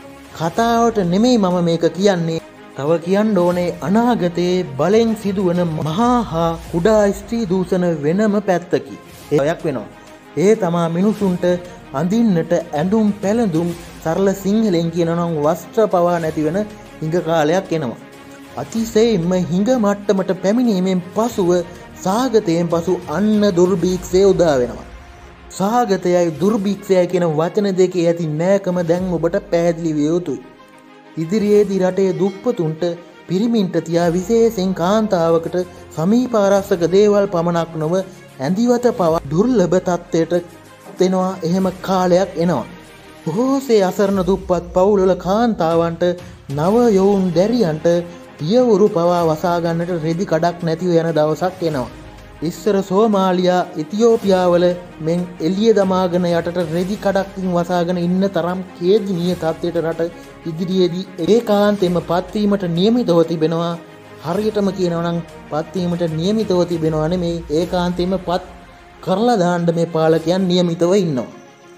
කතාවට නෙමෙයි මම මේක කියන්නේ. තව කියන්න ඕනේ අනාගතයේ බලෙන් සිදුවන මහා හා කුඩා ස්ත්‍රී දූෂණ වෙනම පැත්තකි. ඒයක් වෙනවා. ඒ තමා මිනිසුන්ට අඳින්නට ඇඳුම් පැළඳුම් සරල සිංහලෙන් කියනනම් වස්ත්‍ර පවා නැති වෙන හිඟ කාලයක් එනවා. අතිශයින්ම හිඟ මට්ටමට පැමිණීමෙන් පසුව සාගතයෙන් පසු අන්න දුර්භීක්ෂය උදා වෙනවා. සාගතයයි දුර්භික්ෂයයි කියන වචන දෙකේ ඇති නෑකම දැන් ඔබට පැහැදිලි විය යුතුයි. ඉදිරියේදී රටේ දුප්පතුන්ට පිරිමින්ට තියා විශේෂයෙන් කාන්තාවකට සමීප ආරක්ෂක දේවල් පමණක් නොව ඇඳිවත පවා දුර්ලභ තත්ත්වයට දෙනවා. එහෙම කාලයක් එනවා. බොහෝසේ අසරණ දුප්පත් පවුල්වල කාන්තාවන්ට නව යොවුන් දැරියන්ට පියවරු පවා වසා ගන්නට රෙදි කඩක් නැතිව යන දවසක් එනවා. ඉස්සර සෝමාලියා ඉතියෝපියාවල මෙන් එළිය දමාගෙන යටට රෙදි කඩක්කින් වසාගෙන ඉන්න තරම් ඛේදනීය තත්ත්වයට රට ඉදිරියේදී ඒකාන්තයෙන්ම පත්වීමට නියමිතව තිබෙනවා. හරියටම කියනවා නම් පත්වීමට නියමිතව තිබෙනවා නෙමෙයි, ඒකාන්තයෙන්ම පත් කරලා දාන්න මේ පාලකයන් නියමිතව ඉන්නවා.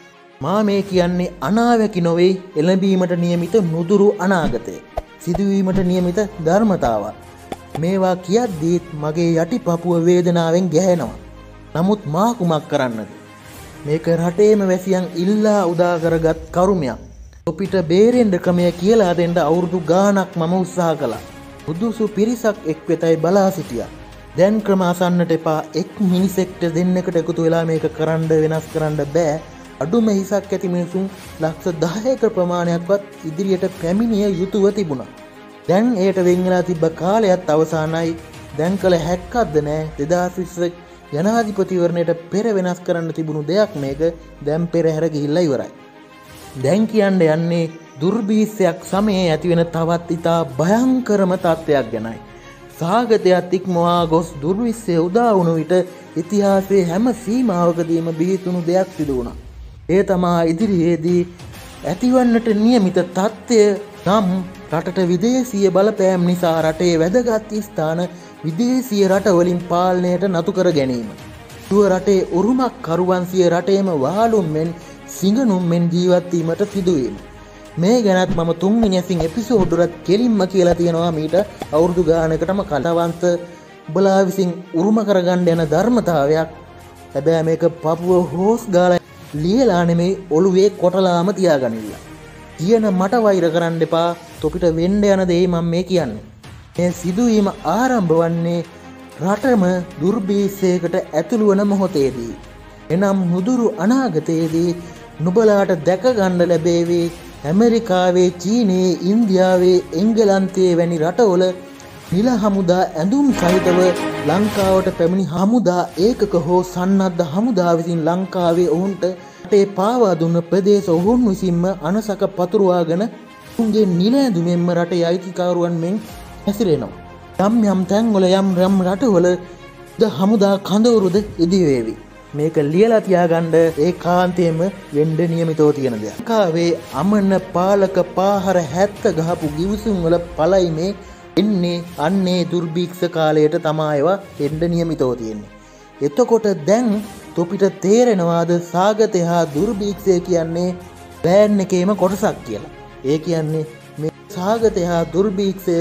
මා මේ කියන්නේ අනාවැකි නොවේ, එළඹීමට නියමිත නුදුරු අනාගතය, සිදුවීමට නියමිත ධර්මතාවක්. මේවා කියද්දීත් මගේ යටි පපුව වේදනාවෙන් ගැහෙනවා. නමුත් මා කුමක් කරන්නද? මේක රටේම වැසියන් ඉල්ලා උදා කරගත් කරුමයක්. ඔපිට බේරෙන්න ක්‍රමය කියලා දෙන්න අවුරුදු ගාණක් මම උත්සාහ කළා. බුදුසු පිරිසක් එක් වෙතයි බලා සිටියා. දැන් ක්‍රම අසන්නට එපා. එක් මිනිසෙක්ට දෙන්නෙකුට එකතු වෙලා මේක කරන්න වෙනස් කරන්න බෑ. අඩුම හිසක් ඇති මිනිසුන් ලක්ෂ දහයක ප්‍රමාණයක්වත් ඉදිරියට පැමිණිය යුතුව තිබුණා. දැන් ඒට වෙන් වෙලා තිබ්බ කාලයත් අවසానයි. දැන් කළ හැක්කක්ද නෑ. දෙදාස් විස්ස ජනාධිපතිවරණයට පෙර වෙනස් කරන්න තිබුණු දෙයක් මේක. දැන් පෙරහැර ගිහිල්ලා ඉවරයි. දැන් කියන්න යන්නේ දුර්භීෂයක් සමයේ ඇතිවෙන තවත් ඉතා භයංකරම තත්ත්වයක් ගැනයි. සාගතයත් ඉක්මවා ගොස් දුර්විස්සය උදා වුණු විට ඉතිහාසයේ හැම සීමාවකදීම බිහිතුණු දෙයක් සිදු වුණා. ඒ තමා ඉදිරියේදී ඇතිවන්නට නියමිත තත්ත්වය නම් රටට විදේශීය බලපෑම් නිසා රටේ වැදගත් ස්ථාන විදේශීය රටවලින් පාලනයට නතු කර ගැනීම. දුව රටේ උරුමක් කරුවන් සිය රටේම වහලුම් මෙන් සිංගනුම් මෙන් ජීවත් වීමට සිදුවීම. මේ ගැනත් මම තුන්වෙනි ඇසින් එපිසෝඩ් වලත් කෙලින්ම කියලා තියෙනවා මීට අවුරුදු ගානකටම කලවන්ත උඹලා විසින් උරුම කරගන්න යන ධර්මතාවයක්. හැබැයි මේක පපුව හොස් ගාලා ලියලා නෙමෙයි ඔළුවේ කොටලාම තියාගනින්න. කියන මට වෛර කරන්න එපා. තොපිට වෙන්න යන දේ මම මේ කියන්නේ. මේ සිදුවීම ආරම්භ වන්නේ රටම දුර්භීෂයකට ඇතුළු වන මොහොතේදී. එනම් නුදුරු අනාගතයේදී නුඹලාට දැක ගන්න ලැබේවි ඇමරිකාවේ, චීනයේ, ඉන්දියාවේ, එංගලන්තයේ වැනි රටවල නිල හමුදා ඇඳුම් සහිතව ලංකාවට පැමිණි හමුදා ඒකක හෝ සන්නද්ධ හමුදා විසින් ලංකාවේ ඔවුන්ට රටේ පාවා දුන්න ප්‍රදේශ ඔවුන් විසින්ම අනසක පතුරවාගෙන උන්ගේ නිල ඇඳුමෙන්ම රටේ අයිතිකාරුවන් මෙන් හැසිරෙනවා. යම් යම් තැන්වල යම් යම් රටවල ද හමුදා කඳවුරුද ඉදිවේවි. මේක ලියලා තියාගන්න ඒකාන්තයෙන්ම වෙන්න නියමිතව තියෙන දෙයක්. ලංකාවේ අමන පාලක පාහර හැත්ත ගහපු ගිවිසුම් වල පළයි මේ එන්නේ අන්නේ දුර්භීක්ෂ කාලයට තමයි ඒවා එන්න නියමිතව තියෙන්නේ. එතකොට දැන් තොපිට තේරෙනවාද සාගතය හා දුර්භීක්ෂය කියන්නේ ප්ලෑන් එකේම කොටසක් කියලා. ඒ කියන්නේ මේ සාගතය හා දුර්භීක්ෂය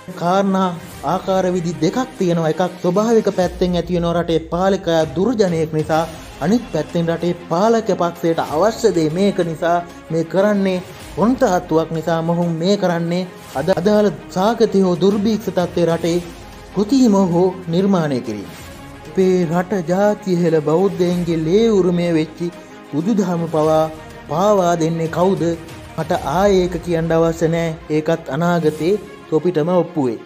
කාරණා ආකාර විදි දෙකක් තියෙනවා. එකක් ස්වභාවික පැත්තෙන් ඇති වෙන රටේ පාලකයා දුර්ජනයෙක් නිසා, අනිත් පැත්තෙන් රටේ පාලක පක්ෂයට අවශ්‍ය දේ මේක නිසා මේ කරන්නේ කොන්තාත්තුවක් නිසා මොහුන් මේ කරන්නේ අද අදාළ සාගතය හෝ දුර්භීක්ෂ තත්ත්වයේ රටේ කෘතිම හෝ නිර්මාණය කිරීම. අපේ රට ජාතිය හෙළ බෞද්ධයන්ගේ ලේ උරුමය වෙච්චි බුදුදහම පවා පාවා දෙන්නේ කවුද? මට ආයේ ඒක කියන්න අවශ්‍ය නැහැ. ඒකත් අනාගතේ තොපිටම ඔප්පුවේ.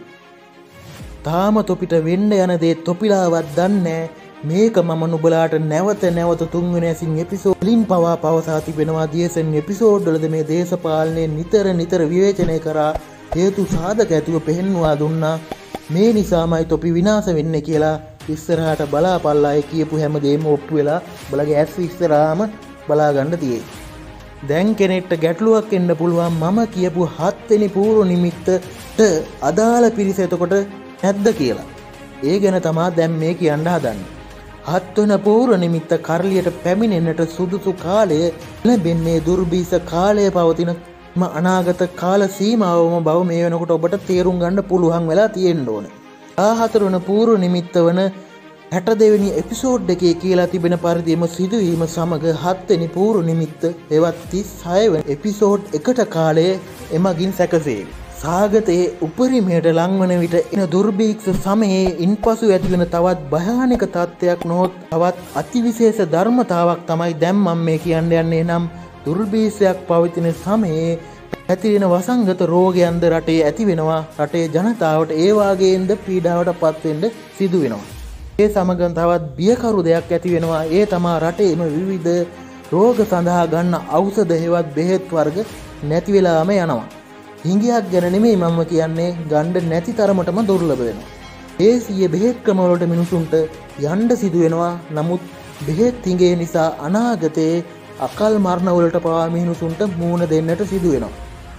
තාම තොපිට වෙන්න යන දේ තොපිලාවත් දන්නේ. මේක මම නුඹලාට නැවත නැවත තුන්වෙනි ඇසින් එපිසෝඩ් වලින් පවා පවසා තිබෙනවා. දියසෙන් එපිසෝඩ් වලද මේ දේශපාලනය නිතර නිතර විවේචනය කරා හේතු සාධක ඇතුව පෙන්වා දුන්නා. මේ නිසාමයි තොපි විනාශ වෙන්නේ කියලා ඉස්සරහට බලාපල්ලායේ කියපු හැම දෙයක්ම ඔප්පු වෙලා බලගේ ඇස් ඉස්සරහාම බලා ගන්න තියෙයි. දැන් කෙනෙක්ට ගැටලුවක් එන්න පුළුවන් මම කියපු හත්වෙනි පූර්ව නිමිත්තට අදාළ පිරිස එතකොට නැද්ද කියලා. ඒ ගැන තමයි දැන් මේ කියන්න හදන්නේ. හත්වන පූර්ව නිමිත්ත කරලියට පැමිණෙන්නට සුදුසු කාලය ලැබෙන්නේ දුර්භීෂ කාලය පවතින අනාගත කාල සීමාවම බව මේ වෙනකොට ඔබට තේරුම් ගන්න පුළුවන් වෙලා තියෙන්න ඕනේ. දාහතර වන පූර්ව නිමිත්ත වන හැට දෙවෙනි එපිසෝඩ් එකේ කියලා තිබෙන පරිදිම සිදුවීම සමග හත්වෙනි පූර්ව නිමිත්ත එවත් තිස් හය වෙනි එපිසෝඩ් එකට කාලය එමගින් සැකසේවි. සාගතයේ උපරිමයට ලංවන විට එන දුර්භීක්ෂ සමයේ ඉන්පසු ඇතිවන තවත් භයානක තත්ත්වයක් නොහොත් තවත් අතිවිශේෂ ධර්මතාවක් තමයි දැන් මම මේ කියන්න යන්නේ. නම් දුර්භීෂයක් පවතින සමයේ ඇතිවෙන වසංගත රෝගයන්ද රටේ ඇති වෙනවා. රටේ ජනතාවට ඒ වාගේන්ද පීඩාවට පත් වෙන්න සිදු වෙනවා. ඒ සමගම තවත් බියකරු දෙයක් ඇති වෙනවා. ඒ තමා රටේම විවිධ රෝග සඳහා ගන්න ඖෂධ හේවත් බෙහෙත් වර්ග නැති වෙලාම යනවා. හිඟයක් ගැන නෙමෙයි මම කියන්නේ, ගන්න නැති තරමටම දුර්ලභ වෙනවා. දේශීය බෙහෙත් ක්‍රමවලට මිනිසුන්ට යන්න සිදු වෙනවා. නමුත් බෙහෙත් හිඟේ නිසා අනාගතයේ අකල් මරණ වලට පවා මිනිසුන්ට මුහුණ දෙන්නට සිදු වෙනවා.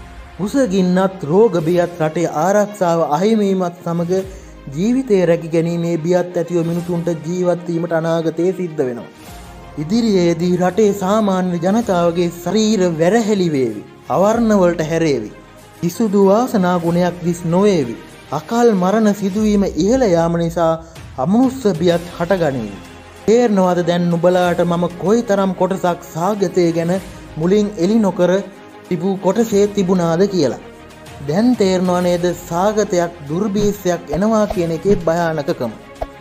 උසගින්නත් රෝග බියත් රටේ ආරක්ෂාව අහිමි වීමත් සමග ජීවිතය රැකී ගැනීමේ බියත් ඇතිව මිනිසුන්ට ජීවත් වීමට අනාගතයේ සිද්ධ වෙනවා. ඉදිරියේදී රටේ සාමාන්‍ය ජනතාවගේ ශරීර වැරහෙලි වේවි. අවර්ණ වලට හැරේවි. කිසිදු වාසනා ගුණයක් දිස් නොවේවි. අකල් මරණ සිදුවීම ඉහළ යාම නිසා අමනුෂ්‍ය බියත් හටගනීවි. තේරෙනවද දැන් නුඹලාට මම කොයිතරම් කොටසක් සාගතය ගැන මුලින් එලි නොකර තිබූ කොටසේ තිබුණාද කියලා. දැන් තේරෙනව නේද සාගතයක් දුර්භීෂයක් එනවා කියන එකේ භයානකකම.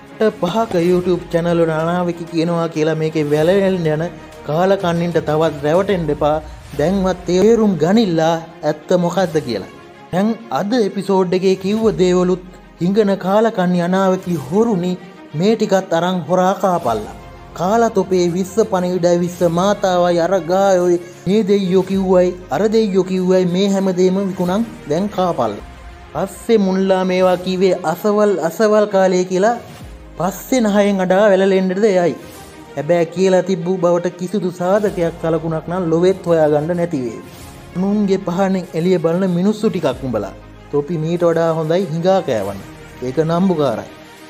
පහක YouTube channel වල අනාවකි කියනවා කියලා මේකේ වැළලෙන්න යන කාලකන්නින්ට තවත් රැවටෙන්න එපා. දැන්වත් තේරුම් ගනිලා ඇත්ත මොකද්ද කියලා. දැන් අද එපිසෝඩ් එකේ කිව්ව දේවලුත් හිඟන කාලකන්ණි අනාවකි හොරුනි මේ ටිකත් අරන් හොරා කාපල්ලා. කාලතොපේ විස්ස පණිවිඩයි විස්ස මාතාවයි අර ගායෝයි මේ දෙයියෝ කිව්වයි අර දෙයියෝ කිව්වයි මේ හැමදේම විකුණන් දැන් කාපල්ලා. පස්සේ මුල්ලා මේවා කිව්වේ අසවල් අසවල් කාලේ කියලා පස්සේ නහයෙන් අඩා වැළලෙන්නද එයයි. හැබැයි කියලා තිබ්බු බවට කිසිදු සාධකයක් කලකුණක් නම් ලොවෙත් හොයාගන්න නැති වේවි. නුන්ගේ පහනෙන් එළිය බලන මිනිස්සු ටිකක් උඹලා. තොපි මීට වඩා හොඳයි හිඟා කෑවන්න. ඒක නම්බුකාරයි.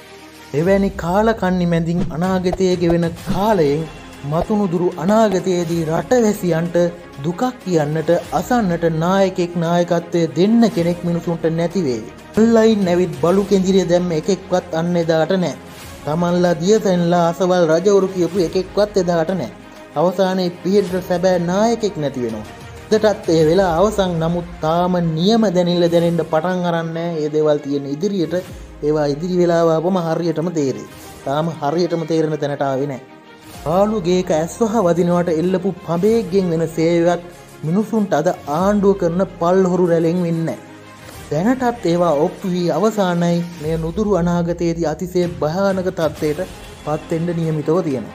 එවැනි කාලකන්ණි මැදින් අනාගතයේ ගෙවෙන කාලයෙන් මතුණුදුරු අනාගතයේදී රටවැසියන්ට දුකක් කියන්නට අසන්නට නායකෙක් නායකත්වයේ දෙන්න කෙනෙක් මිනිසුන්ට නැති වේවි. ඔන්ලයින් නැවිත් බලු කෙඳිරිය දැම්ම එකෙක්වත් අන්න එදාට නැහැ. තමන්ලා දියසෙන්ලා අසවල් රජවරු කියපු එකෙක්වත් එදාට නැහැ. අවසානයේ පිළිදෙට සැබෑ නායකෙක් නැති වෙනවා. එදටත් ඒ වෙලා අවසන්. නමුත් තාම නියම දැනිල්ල දැනෙන්න පටන් අරන් නැහැ. ඒ දේවල් තියෙන ඉදිරියට ඒවා ඉදිරි වෙලා ආවම හරියටම තේරෙයි. තාම හරියටම තේරෙන තැනට ආවේ නැහැ. පාළුගේක ඇස්වහ වදිනවට එල්ලපු පඹේක්ගෙන් වෙන සේවයක් මිනිසුන්ට අද ආණ්ඩුව කරන පල්හොරු රැලෙන් වෙන්නේ නැහැ. දැනටත් ඒවා ඔප්පු වී අවසానයි. මේ නුදුරු අනාගතයේදී අතිශය භයානක තත්ත්වයට පත් වෙන්න නියමිතව තියෙනවා.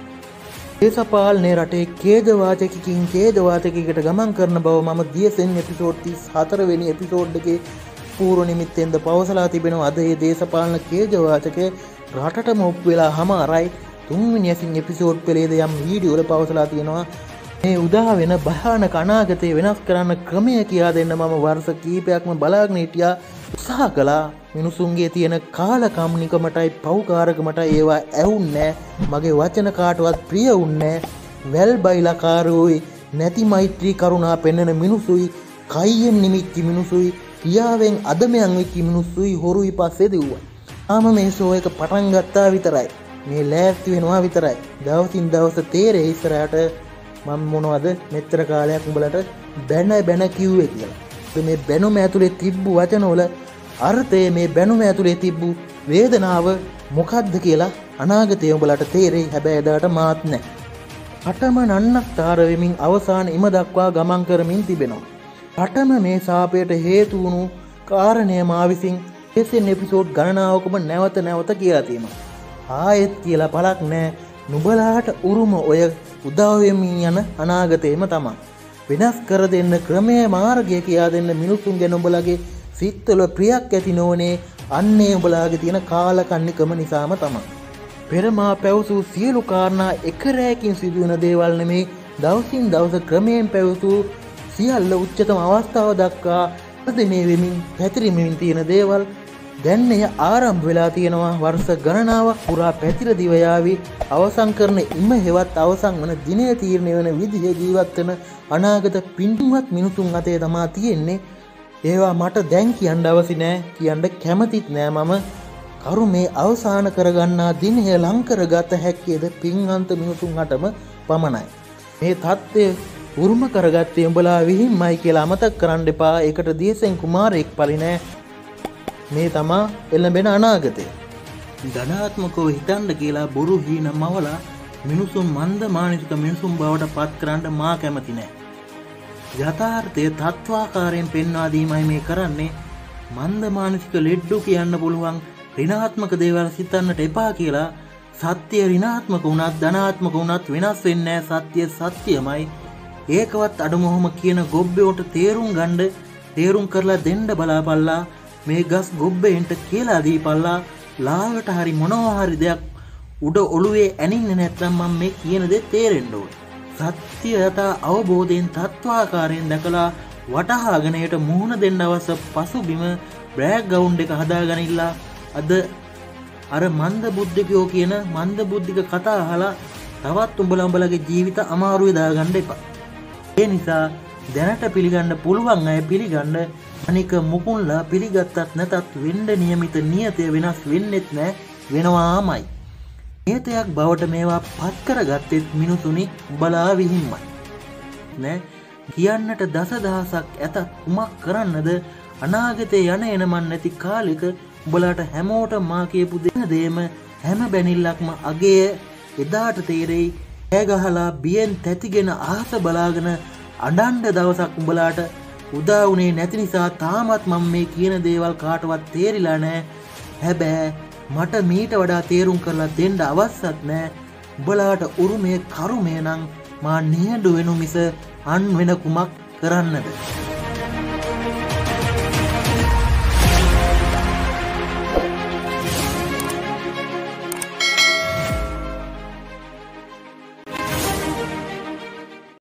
දේශපාලනේ රටේ ඛේදවාචකකින් ඛේදවාචකයකට ගමන් කරන බව මම දියසෙන් එපිසෝඩ් තිස් හතර වෙනි එපිසෝඩ් එකේ පූර්ව නිමිත්තෙන්ද පවසලා තිබෙනවා. අද මේ දේශපාලන ඛේදවාචකයේ රටටම ඔප්පු වෙලා හමාරයි. තුන්වෙනි ඇසින් එපිසෝඩ් පෙළේද යම් වීඩියෝ වල පවසලා තියෙනවා. මේ උදා වෙන භයානක අනාගතය වෙනස් කරන්න ක්‍රමය කියා දෙන්න මම වර්ෂ කීපයක්ම බලාගෙන හිටියා. උත්සාහ කළා. මිනිසුන්ගේ තියෙන කාලකම්නිකමටයි පව්කාරකමටයි ඒවා ඇවුන්නේ නැහැ. මගේ වචන කාටවත් ප්‍රිය වුන්නේ නැහැ. වැල් බයිලාකාරෝයි නැති මෛත්‍රී කරුණා පෙන්වන මිනිසුයි, කයියෙන් නිමිච්ච මිනිසුයි, පියාවෙන් අදමයන් වෙච්ච මිනිසුයි හොරුයි පස්සේ දෙව්වා. ආම මේ ෂෝ එක පටන් ගත්තා විතරයි. මේ ලෑස්ති වෙනවා විතරයි. දවසින් දවස තේරෙයි ඉස්සරහට මම මොනවද මෙතර කාලයක් උඹලට බැන බැන කිව්වේ කියලා. මේ බැනුම ඇතුලේ තිබ්බු වචනවල අර්ථය, මේ බැනුම ඇතුලේ තිබ්බු වේදනාව මොකක්ද කියලා අනාගතයේ උඹලට තේරෙයි. හැබැයි එදාට මාත් නැහැ. අටම නන්නත්තර වෙමින් අවසාන ඉම දක්වා ගමන් කරමින් තිබෙනවා. අටම මේ සාපයට හේතු වුණු කාරණය මා විසින් එසෙන් එපිසෝඩ් ගණනාවකම නැවත නැවත කියලා තියෙනවා. ආයෙත් කියලා පළක් නැහැ. නුඹලාට උරුම ඔය උදා වෙමින් යන අනාගතේම තමයි. වෙනස් කර දෙන්න ක්‍රමයේ මාර්ගය කියා දෙන්න මිනිසුන්ගේ නුඹලගේ සිත්වල ප්‍රියක් ඇති නොවනේ අන්නේ උඹලාගේ තියෙන කාලකන්නිකම නිසාම තමයි. පෙරමා පැවසූ සියලු කාරණා එක රැයකින් සිදුවන දේවල් නෙමේ. දවසින් දවස ක්‍රමයෙන් පැවසූ සියල්ල උච්චතම අවස්ථාව දක්වා ප්‍රදමේ වෙමින් පැතිරෙමින් තියෙන දේවල්. දැන් එය ආරම්භ වෙලා තියෙනවා. වර්ෂ ගණනාවක් පුරා පැතිර දිව යාවි. අවසන් කරන ඉම හෙවත් අවසන් වන දිනය තීරණය වන විදිහේ ජීවත් වෙන අනාගත පින්වත් මිනිසුන් අතේ තමා තියෙන්නේ. ඒවා මට දැන් කියන්න අවශ්‍ය නෑ, කියන්න කැමතිත් නෑ. මම කරුමේ අවසාන කරගන්නා දිනය ලං කරගත හැක්කේද පින්වන්ත මිනිසුන් අටම පමණයි. මේ தත්ත්වය උරුම කරගත්තේ උඹලා විහිම්මයි කියලා අමතක කරන්න එපා. ඒකට දියසෙන් කුමාරයෙක් පලි නෑ. මේ තමා එළඹෙන අනාගතය. ධනාත්මකව හිතන්න කියලා බොරු හීන මවලා මිනිසුන් මන්ද මානසික මිනිසුන් බවට පත් කරන්න මා කැමති නෑ. යථාර්ථය තත්වාකාරයෙන් පෙන්වා දීමයි මේ කරන්නේ. මන්ද මානසික ලෙඩ්ඩු කියන්න පුළුවන් ඍණාත්මක දේවල් සිතන්නට එපා කියලා. සත්‍ය ඍණාත්මක වුණත් ධනාත්මක වුණත් වෙනස් වෙන්නේ නැහැ. සත්‍ය සත්‍යමයි. ඒකවත් අඩුමොහොම කියන ගොබ්බේට තේරුම් ගන්න තේරුම් කරලා දෙන්න බලාපල්ලා. මේ ගස් ගොබ්බේන්ට කියලා දීපල්ලා. ලාවට හරි මොනවා හරි දෙයක් උඩ ඔළුවේ ඇනින්නේ නැත්නම් මම මේ කියන දේ තේරෙන්න ඕනේ. සත්‍ය යථා අවබෝධයෙන් තත්වාකාරයෙන් දැකලා වටහාගෙනයට මුහුණ දෙන්න අවශ්‍ය පසුබිම බෑග්ග්‍රවුන්ඩ් එක හදාගනිලා අද අර මන්ද බුද්ධිකයෝ කියන මන්ද බුද්ධික කතා අහලා තවත් උඹලා උඹලගේ ජීවිත අමාරුවේ දාගන්න එපා. ඒ නිසා දැනට පිළිගන්න පුළුවන් අය පිළිගන්න. අනික මුකුල්ලා පිළිගත්තත් නැතත් වෙන්න නියමිත නියතය වෙනස් වෙන්නෙත් නෑ වෙනවාමයි. නියතයක් බවට මේවා පත් කරගත්තෙත් මිනිසුනි උඹලා විහිම්මයි. නෑ කියන්නට දසදහසක් ඇතත් කුමක් කරන්නද? අනාගතේ යන එනමන් නැති කාලෙක උඹලාට හැමෝටම මා කියපු දේම හැම බැනිල්ලක්ම අගේ එදාට තේරෙයි. ඈ ගහලා බියෙන් තැතිගෙන අහස බලාගෙන අඬන්න දවසක් උඹලාට උදා වුණේ නැති නිසා තාමත් මම මේ කියන දේවල් කාටවත් තේරිලා නැහැ. හැබැයි මට මීට වඩා තේරුම් කරලා දෙන්න අවශ්‍යත් නැහැ. උඹලාට උරුමේ කරුමේ නම් මා නිහඬ වෙනු මිස අන් වෙන කුමක් කරන්නද?